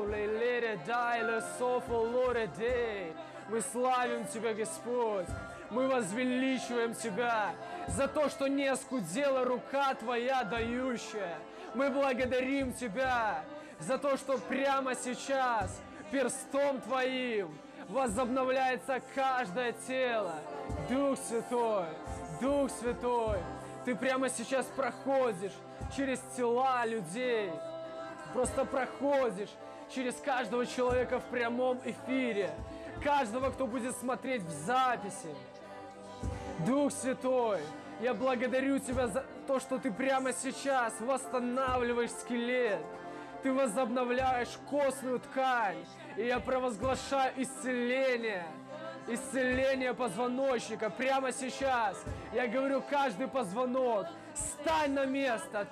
Мы славим Тебя, Господь! Мы возвеличиваем Тебя за то, что не оскудела рука Твоя дающая. Мы благодарим Тебя за то, что прямо сейчас перстом Твоим возобновляется каждое тело. Дух Святой, Дух Святой, Ты прямо сейчас проходишь через тела людей. Просто проходишь через каждого человека в прямом эфире. Каждого, кто будет смотреть в записи. Дух Святой, я благодарю Тебя за то, что Ты прямо сейчас восстанавливаешь скелет. Ты возобновляешь костную ткань. И я провозглашаю исцеление. Исцеление позвоночника прямо сейчас. Я говорю, каждый позвонок, стань на место.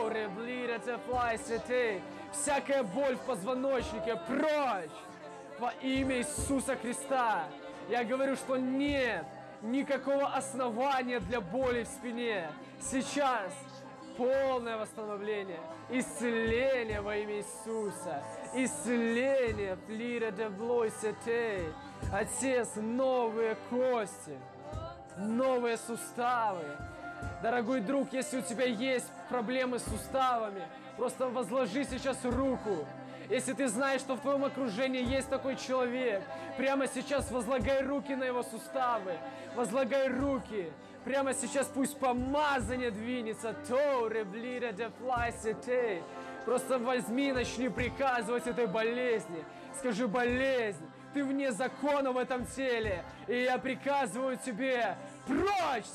Всякая боль в позвоночнике прочь. Во имя Иисуса Христа. Я говорю, что нет никакого основания для боли в спине. Сейчас полное восстановление, исцеление во имя Иисуса, исцеление, Отец, новые кости, новые суставы. Дорогой друг, если у тебя есть проблемы с суставами, просто возложи сейчас руку. Если ты знаешь, что в твоем окружении есть такой человек, прямо сейчас возлагай руки на его суставы, возлагай руки. Прямо сейчас пусть помазание двинется. Просто возьми и начни приказывать этой болезни. Скажи: болезнь, ты вне закона в этом теле. И я приказываю тебе: прочь!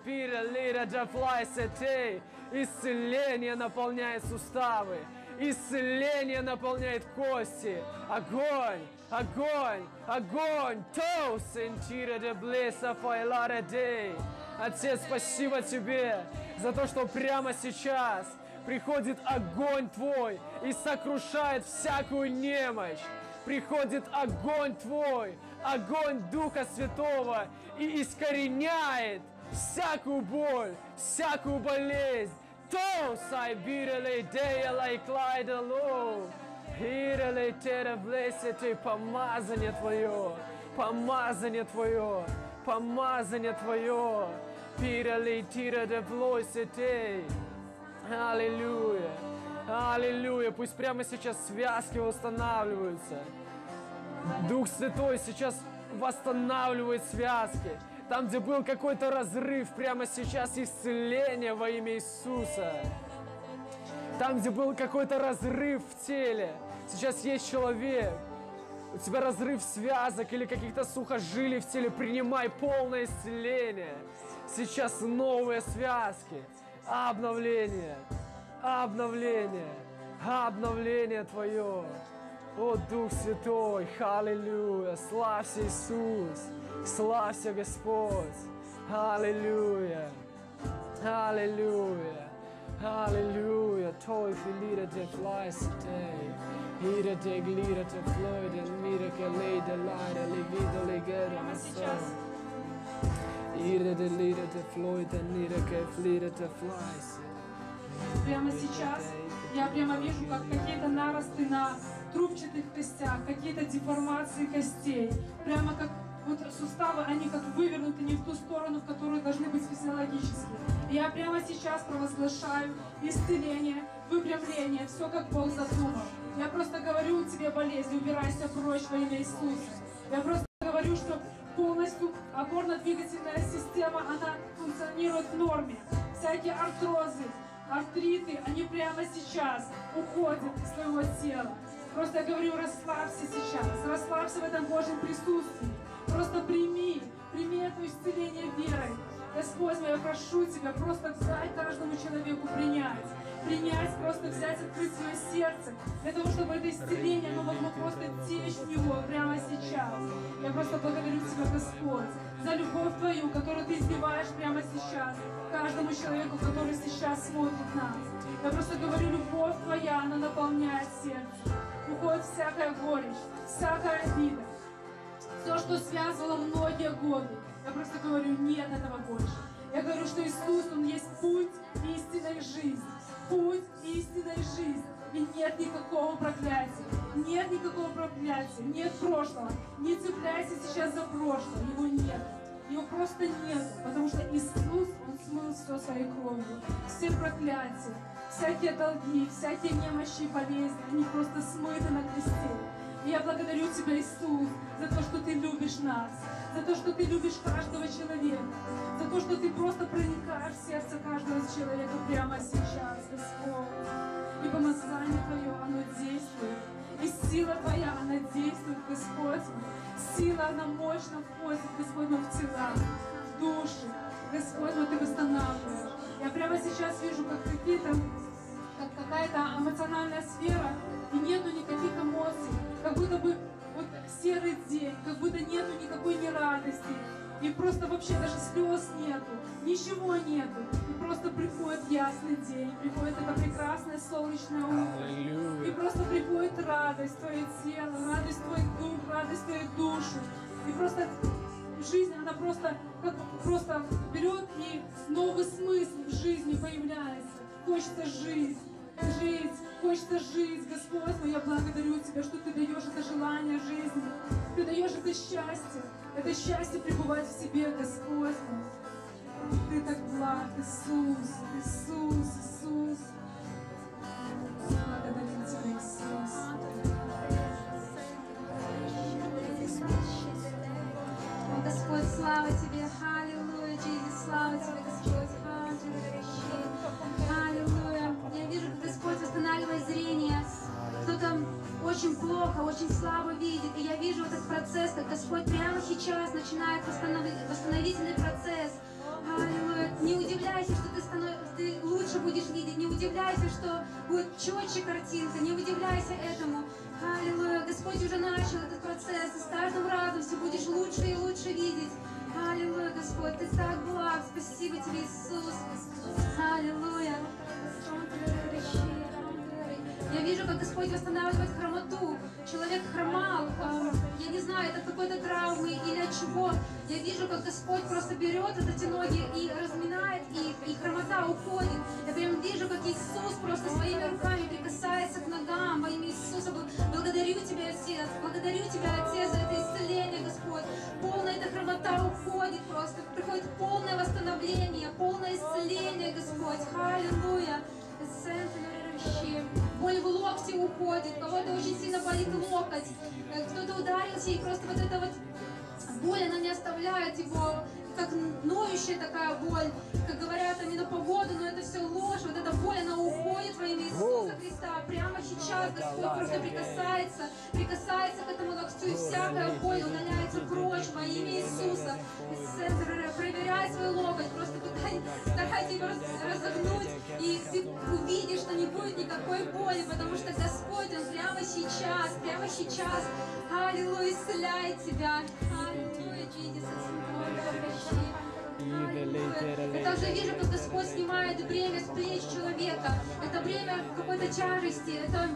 Исцеление наполняет суставы. Исцеление наполняет кости. Огонь! Огонь! Огонь! Отец, спасибо Тебе за то, что прямо сейчас приходит огонь Твой и сокрушает всякую немощь. Приходит огонь Твой, огонь Духа Святого и искореняет всякую боль, всякую болезнь. Помазание Твое, помазание Твое, помазание Твое. Аллилуйя, аллилуйя. Пусть прямо сейчас связки восстанавливаются. Дух Святой сейчас восстанавливает связки. Там, где был какой-то разрыв, прямо сейчас исцеление во имя Иисуса. Там, где был какой-то разрыв в теле, сейчас есть человек. У тебя разрыв связок или каких-то сухожилий в теле, принимай полное исцеление. Сейчас новые связки. Обновление, обновление, обновление Твое. О, Дух Святой, аллилуйя, славься Иисус, славься Господь, аллилуйя, аллилуйя, аллилуйя. Той филида де флайсте, ида де глида де флойда, мира ке лейда лайда, левида легеда масса. Прямо сейчас я прямо вижу, как какие-то наросты на трубчатых костях, какие-то деформации костей. Прямо как вот суставы, они как вывернуты не в ту сторону, в которую должны быть физиологически. Я прямо сейчас провозглашаю исцеление, выпрямление, все как Бог задумал. Я просто говорю тебе, болезнь, убирайся прочь во имя Иисуса. Я просто говорю, что полностью опорно-двигательная система, она функционирует в норме. Всякие артрозы, артриты, они прямо сейчас уходят из своего тела. Просто я говорю, расслабься сейчас, расслабься в этом Божьем присутствии. Просто прими это исцеление верой. Господь мой, я прошу Тебя, просто дай каждому человеку принять, просто взять, открыть свое сердце, для того, чтобы это исцеление, оно могло просто течь в него прямо сейчас. Я просто благодарю Тебя, Господь, за любовь Твою, которую Ты изливаешь прямо сейчас, каждому человеку, который сейчас смотрит нас. Я просто говорю, любовь Твоя, она наполняет сердце. Уходит всякая горечь, всякая обида, Все, что связывало многие годы. Я просто говорю, нет этого больше. Я говорю, что Иисус, Он есть путь, истина и жизнь. Путь, истина и жизнь. И нет никакого проклятия. Нет никакого проклятия. Нет прошлого. Не цепляйся сейчас за прошлое. Его нет. Его просто нет. Потому что Иисус, Он смыл все своей кровью. Все проклятия, всякие долги, всякие немощи и болезни, они просто смыты на кресте. И я благодарю Тебя, Иисус, за то, что Ты любишь нас, за то, что Ты любишь каждого человека, за то, что Ты просто проникаешь в сердце каждого человека прямо сейчас, Господь. И помазание Твое, оно действует. И сила Твоя, она действует, Господь. Сила, она мощно входит, Господь, в тела, в души. Господь, вот Ты восстанавливаешь. Я прямо сейчас вижу, как какая-то эмоциональная сфера, и нету никаких эмоций. Как будто бы вот серый день, как будто нету никакой ни радости. И просто вообще даже слез нету, ничего нету. И просто приходит ясный день, приходит это прекрасное солнечное утро. И просто приходит радость в твое тело, радость в твой дух, радость в твою душу. И просто жизнь, она просто берет, и новый смысл в жизни появляется. Хочется жить. Хочется жить, Господь мой, я благодарю Тебя, что Ты даешь это желание жизни, Ты даешь это счастье пребывать в себе, Господь мой. Ты так благ, Иисус, Иисус, Иисус. Благодарим Тебя, Иисус. Господь, слава Тебе, аллилуйя, Иисус, слава Тебе, Господь, аллилуйя. Я вижу, как Господь восстанавливает зрение. Кто-то очень плохо, очень слабо видит. И я вижу этот процесс, как Господь прямо сейчас начинает восстановительный процесс. Аллилуйя. Не удивляйся, что ты лучше будешь видеть. Не удивляйся, что будет четче картинка. Не удивляйся этому. Аллилуйя. Господь уже начал этот процесс. И с каждым разом все будешь лучше и лучше видеть. Аллилуйя, Господь. Ты так благ. Спасибо Тебе, Иисус. Аллилуйя. Я вижу, как Господь восстанавливает хромоту. Человек хромал, я не знаю, это какой-то травмы или от чего. Я вижу, как Господь просто берет вот эти ноги и разминает их, и хромота уходит. Я прям вижу, как Иисус просто своими руками прикасается к ногам во имя Иисуса. Благодарю Тебя, Отец, благодарю Тебя, Отец, за это исцеление, Господь. Полная эта хромота уходит просто, приходит полное восстановление, полное исцеление, Господь. Аллилуйя. Боль в локте уходит, кого-то очень сильно болит локоть, кто-то ударился, и просто вот эта вот боль, она не оставляет его, как ноющая такая боль, как говорят они на погоду, но это все ложь, вот эта боль, она уходит во имя Иисуса Христа. Прямо сейчас Господь просто прикасается к этому локтю, и всякая боль удаляется прочь во имя Иисуса. Проверяй свой локоть, просто старайся его разогнуть, и ты увидишь, что не будет никакой боли, потому что Господь, Он прямо сейчас, аллилуйя, исцеляет тебя. Аллилуйя, я также вижу, как Господь снимает бремя с плеч человека. Это бремя какой-то тяжести, это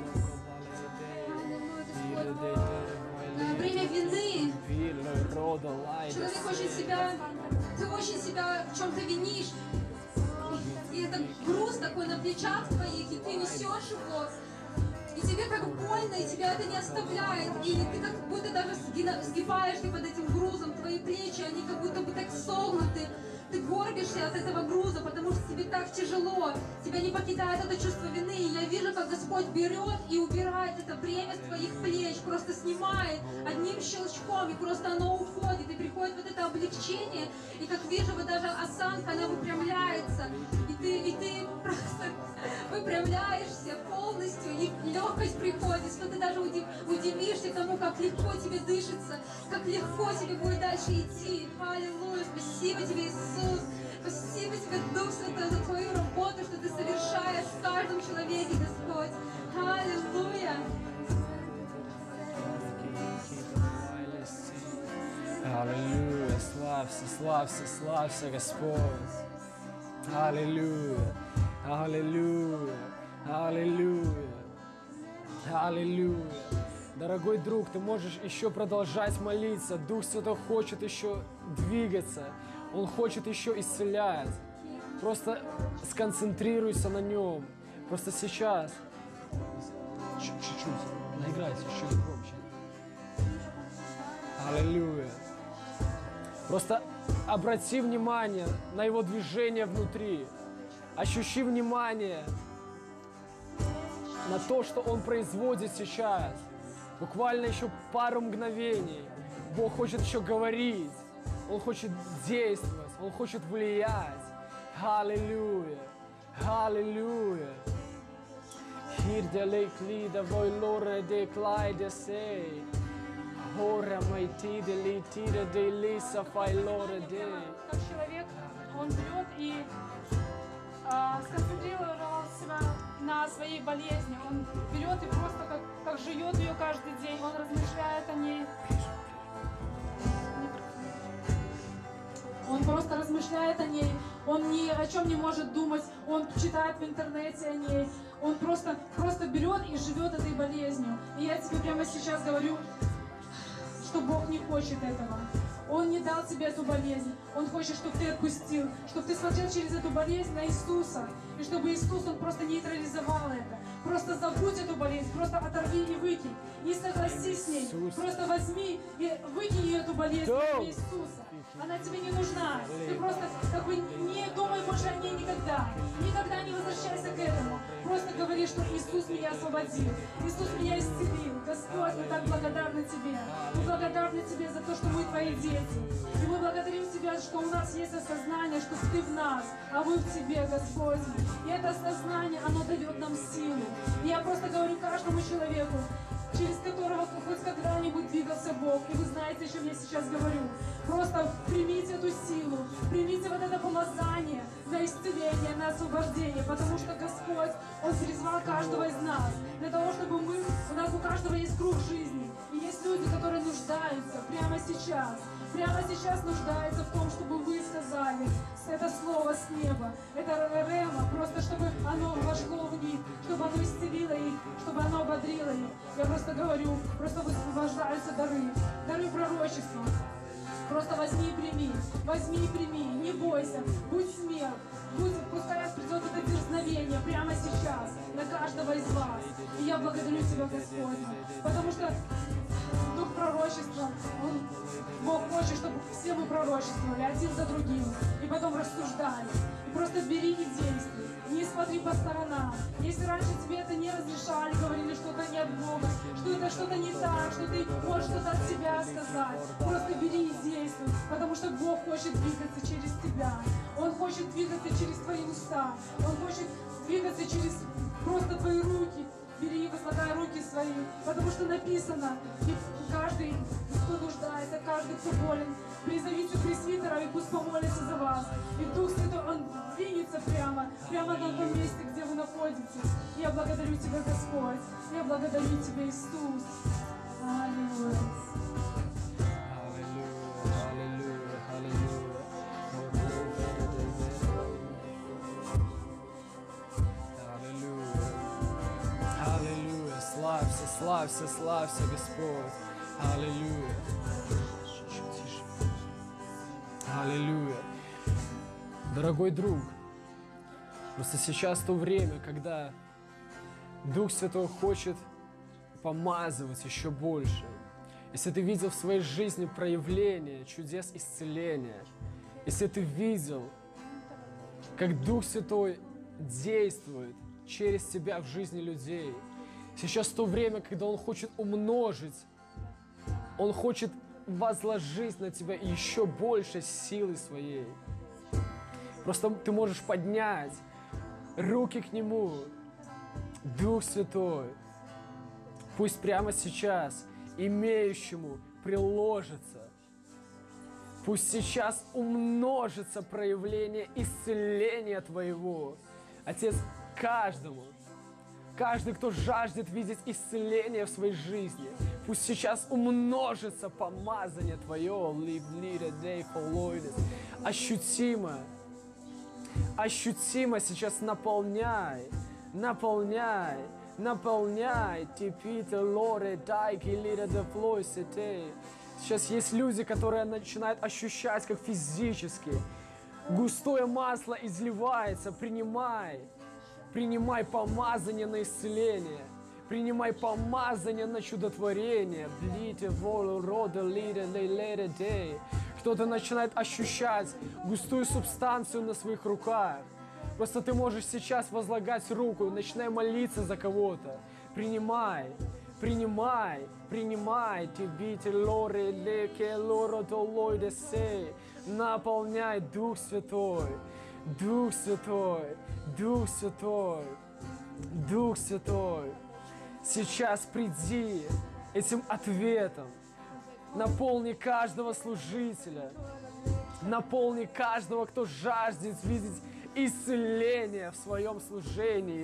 бремя вины. Человек ты очень себя в чем-то винишь. И это груз такой на плечах твоих, и ты несешь его. И тебе как больно, и тебя это не оставляет. И ты как будто даже сгибаешься под этим грузом, твои плечи, они как будто бы так согнуты. Ты горбишься от этого груза, потому что тебе так тяжело. Тебя не покидает это чувство вины. И я вижу, как Господь берет и убирает это бремя с твоих плеч, просто снимает одним щелчком, и просто оно уходит. И приходит вот это облегчение. И как вижу, вот даже осанка, она выпрямляется. И ты просто выпрямляешься полностью, и легкость приходит, что ты даже удивишься тому, как легко тебе дышится, как легко тебе будет дальше идти. Аллилуйя, спасибо Тебе, Иисус, спасибо Тебе, Дух Святой, за Твою работу, что Ты совершаешь в каждом человеке, Господь. Аллилуйя. Аллилуйя, славься, Господь. Аллилуйя, аллилуйя, аллилуйя, аллилуйя. Дорогой друг, ты можешь еще продолжать молиться. Дух Святой хочет еще двигаться. Он хочет еще исцелять. Просто сконцентрируйся на нем. Просто сейчас. Чуть-чуть. Наиграйся еще громче. Аллилуйя. Просто обрати внимание на его движение внутри. Ощущи внимание на то, что он производит сейчас. Буквально еще пару мгновений. Бог хочет еще говорить. Он хочет действовать. Он хочет влиять. Аллилуйя. Аллилуйя. Hirde lida voi lore de klaide sei. Hora mai tide li tide de lisa fai lore de. Как человек, он берет и сконцентрировал себя на своей болезни. Он берет и просто как жует ее каждый день. Он размышляет о ней. Он просто размышляет о ней. Он ни о чем не может думать. Он читает в интернете о ней. Он просто берет и живет этой болезнью. И я тебе прямо сейчас говорю, что Бог не хочет этого. Он не дал тебе эту болезнь. Он хочет, чтобы ты отпустил, чтобы ты смотрел через эту болезнь на Иисуса. И чтобы Иисус, Он просто нейтрализовал это. Просто забудь эту болезнь, просто оторви и выкинь. Не согласись с ней. Просто возьми и выкинь эту болезнь во имя Иисуса. Она тебе не нужна. Ты просто как бы не думай больше о ней никогда. Никогда не возвращайся к этому. Просто говори, что Иисус меня освободил. Иисус меня исцелил. Господь, мы так благодарны Тебе. Мы благодарны Тебе за то, что мы Твои дети. И мы благодарим Тебя, что у нас есть осознание, что Ты в нас, а мы в Тебе, Господь. И это осознание, оно дает нам силу. И я просто говорю каждому человеку, через которого хоть когда-нибудь двигался Бог. И вы знаете, о чем я сейчас говорю. Просто примите эту силу, примите вот это помазание на исцеление, на освобождение, потому что Господь, Он призвал каждого из нас для того, чтобы у нас у каждого есть круг жизни. И есть люди, которые нуждаются прямо сейчас нуждаются в том, чтобы вы сказали это слово с неба, это рема, просто чтобы оно вошло в них, чтобы оно исцелило их, чтобы оно ободрило их. Я просто говорю, просто высвобождаются дары пророчества. Просто возьми и прими, не бойся, будь смел, пускай придет это дерзновение прямо сейчас на каждого из вас. И я благодарю Тебя, Господь, потому что дух пророчества, Бог хочет, чтобы все мы пророчествовали один за другим, и потом рассуждали. И просто бери и действуй. Не смотри по сторонам. Если раньше тебе это не разрешали, говорили, что это не от Бога, что это что-то не так, что ты можешь что-то от себя сказать, просто бери и действуй, потому что Бог хочет двигаться через тебя. Он хочет двигаться через твои уста. Он хочет двигаться через просто твои руки. Бери и возлагай руки свои, потому что написано, и каждый, кто нуждается, каждый, кто болен, призовите пресвитера, и пусть помолится за вас. И Дух Святой, Он двинется прямо на том месте, где вы находитесь. Я благодарю Тебя, Господь. Я благодарю Тебя, Иисус. Аллилуйя. Славься, Господь. Аллилуйя. Чуть тише. Аллилуйя. Дорогой друг, просто сейчас то время, когда Дух Святой хочет помазывать еще больше. Если ты видел в своей жизни проявление чудес исцеления, если ты видел, как Дух Святой действует через тебя в жизни людей, сейчас то время, когда Он хочет умножить, Он хочет возложить на тебя еще больше силы своей. Просто ты можешь поднять руки к Нему. Дух Святой, пусть прямо сейчас имеющему приложится. Пусть сейчас умножится проявление исцеления Твоего. Отец, каждый, кто жаждет видеть исцеление в своей жизни, пусть сейчас умножится помазание Твое, ощутимо сейчас наполняй наполняй, типите лоре, дайки, лире де флойсите. Сейчас есть люди, которые начинают ощущать, как физически густое масло изливается. Принимай. Принимай помазание на исцеление. Принимай помазание на чудотворение. Кто-то начинает ощущать густую субстанцию на своих руках. Просто ты можешь сейчас возлагать руку, начинай молиться за кого-то. Принимай, принимай, принимай. Наполняй, Дух Святой, Дух Святой, Дух Святой, Дух Святой. Сейчас приди этим ответом. Наполни каждого служителя. Наполни каждого, кто жаждет видеть исцеление в своем служении.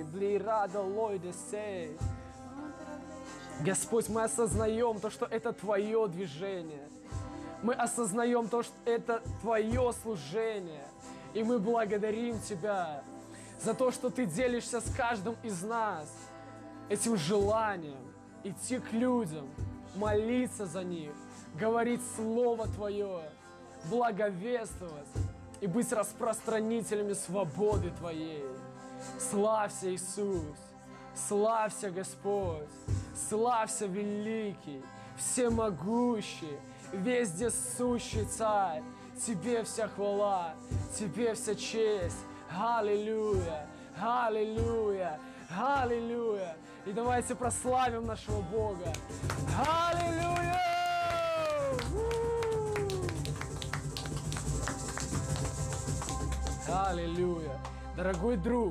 Господь, мы осознаем то, что это Твое движение. Мы осознаем то, что это Твое служение. И мы благодарим Тебя за то, что Ты делишься с каждым из нас этим желанием идти к людям, молиться за них, говорить Слово Твое, благовествовать и быть распространителями свободы Твоей. Славься, Иисус! Славься, Господь! Славься, великий, всемогущий, везде сущий Царь! Тебе вся хвала, Тебе вся честь! Аллилуйя! Аллилуйя! Аллилуйя! И давайте прославим нашего Бога! Аллилуйя! Аллилуйя! Дорогой друг,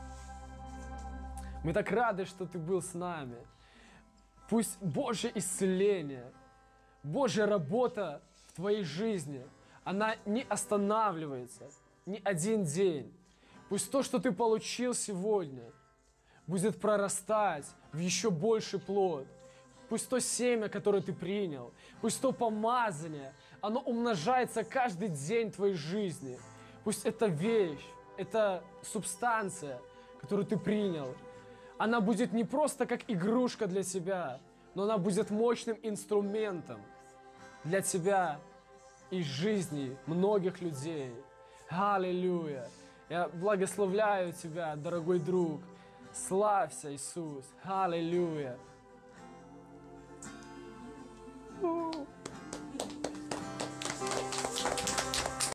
мы так рады, что ты был с нами. Пусть Божье исцеление, Божья работа в твоей жизни, она не останавливается ни один день. Пусть то, что ты получил сегодня, будет прорастать в еще больший плод. Пусть то семя, которое ты принял, пусть то помазание, оно умножается каждый день твоей жизни. Пусть эта вещь, эта субстанция, которую ты принял, она будет не просто как игрушка для тебя, но она будет мощным инструментом для тебя и жизни многих людей. Аллилуйя! Я благословляю тебя, дорогой друг. Славься, Иисус! Аллилуйя!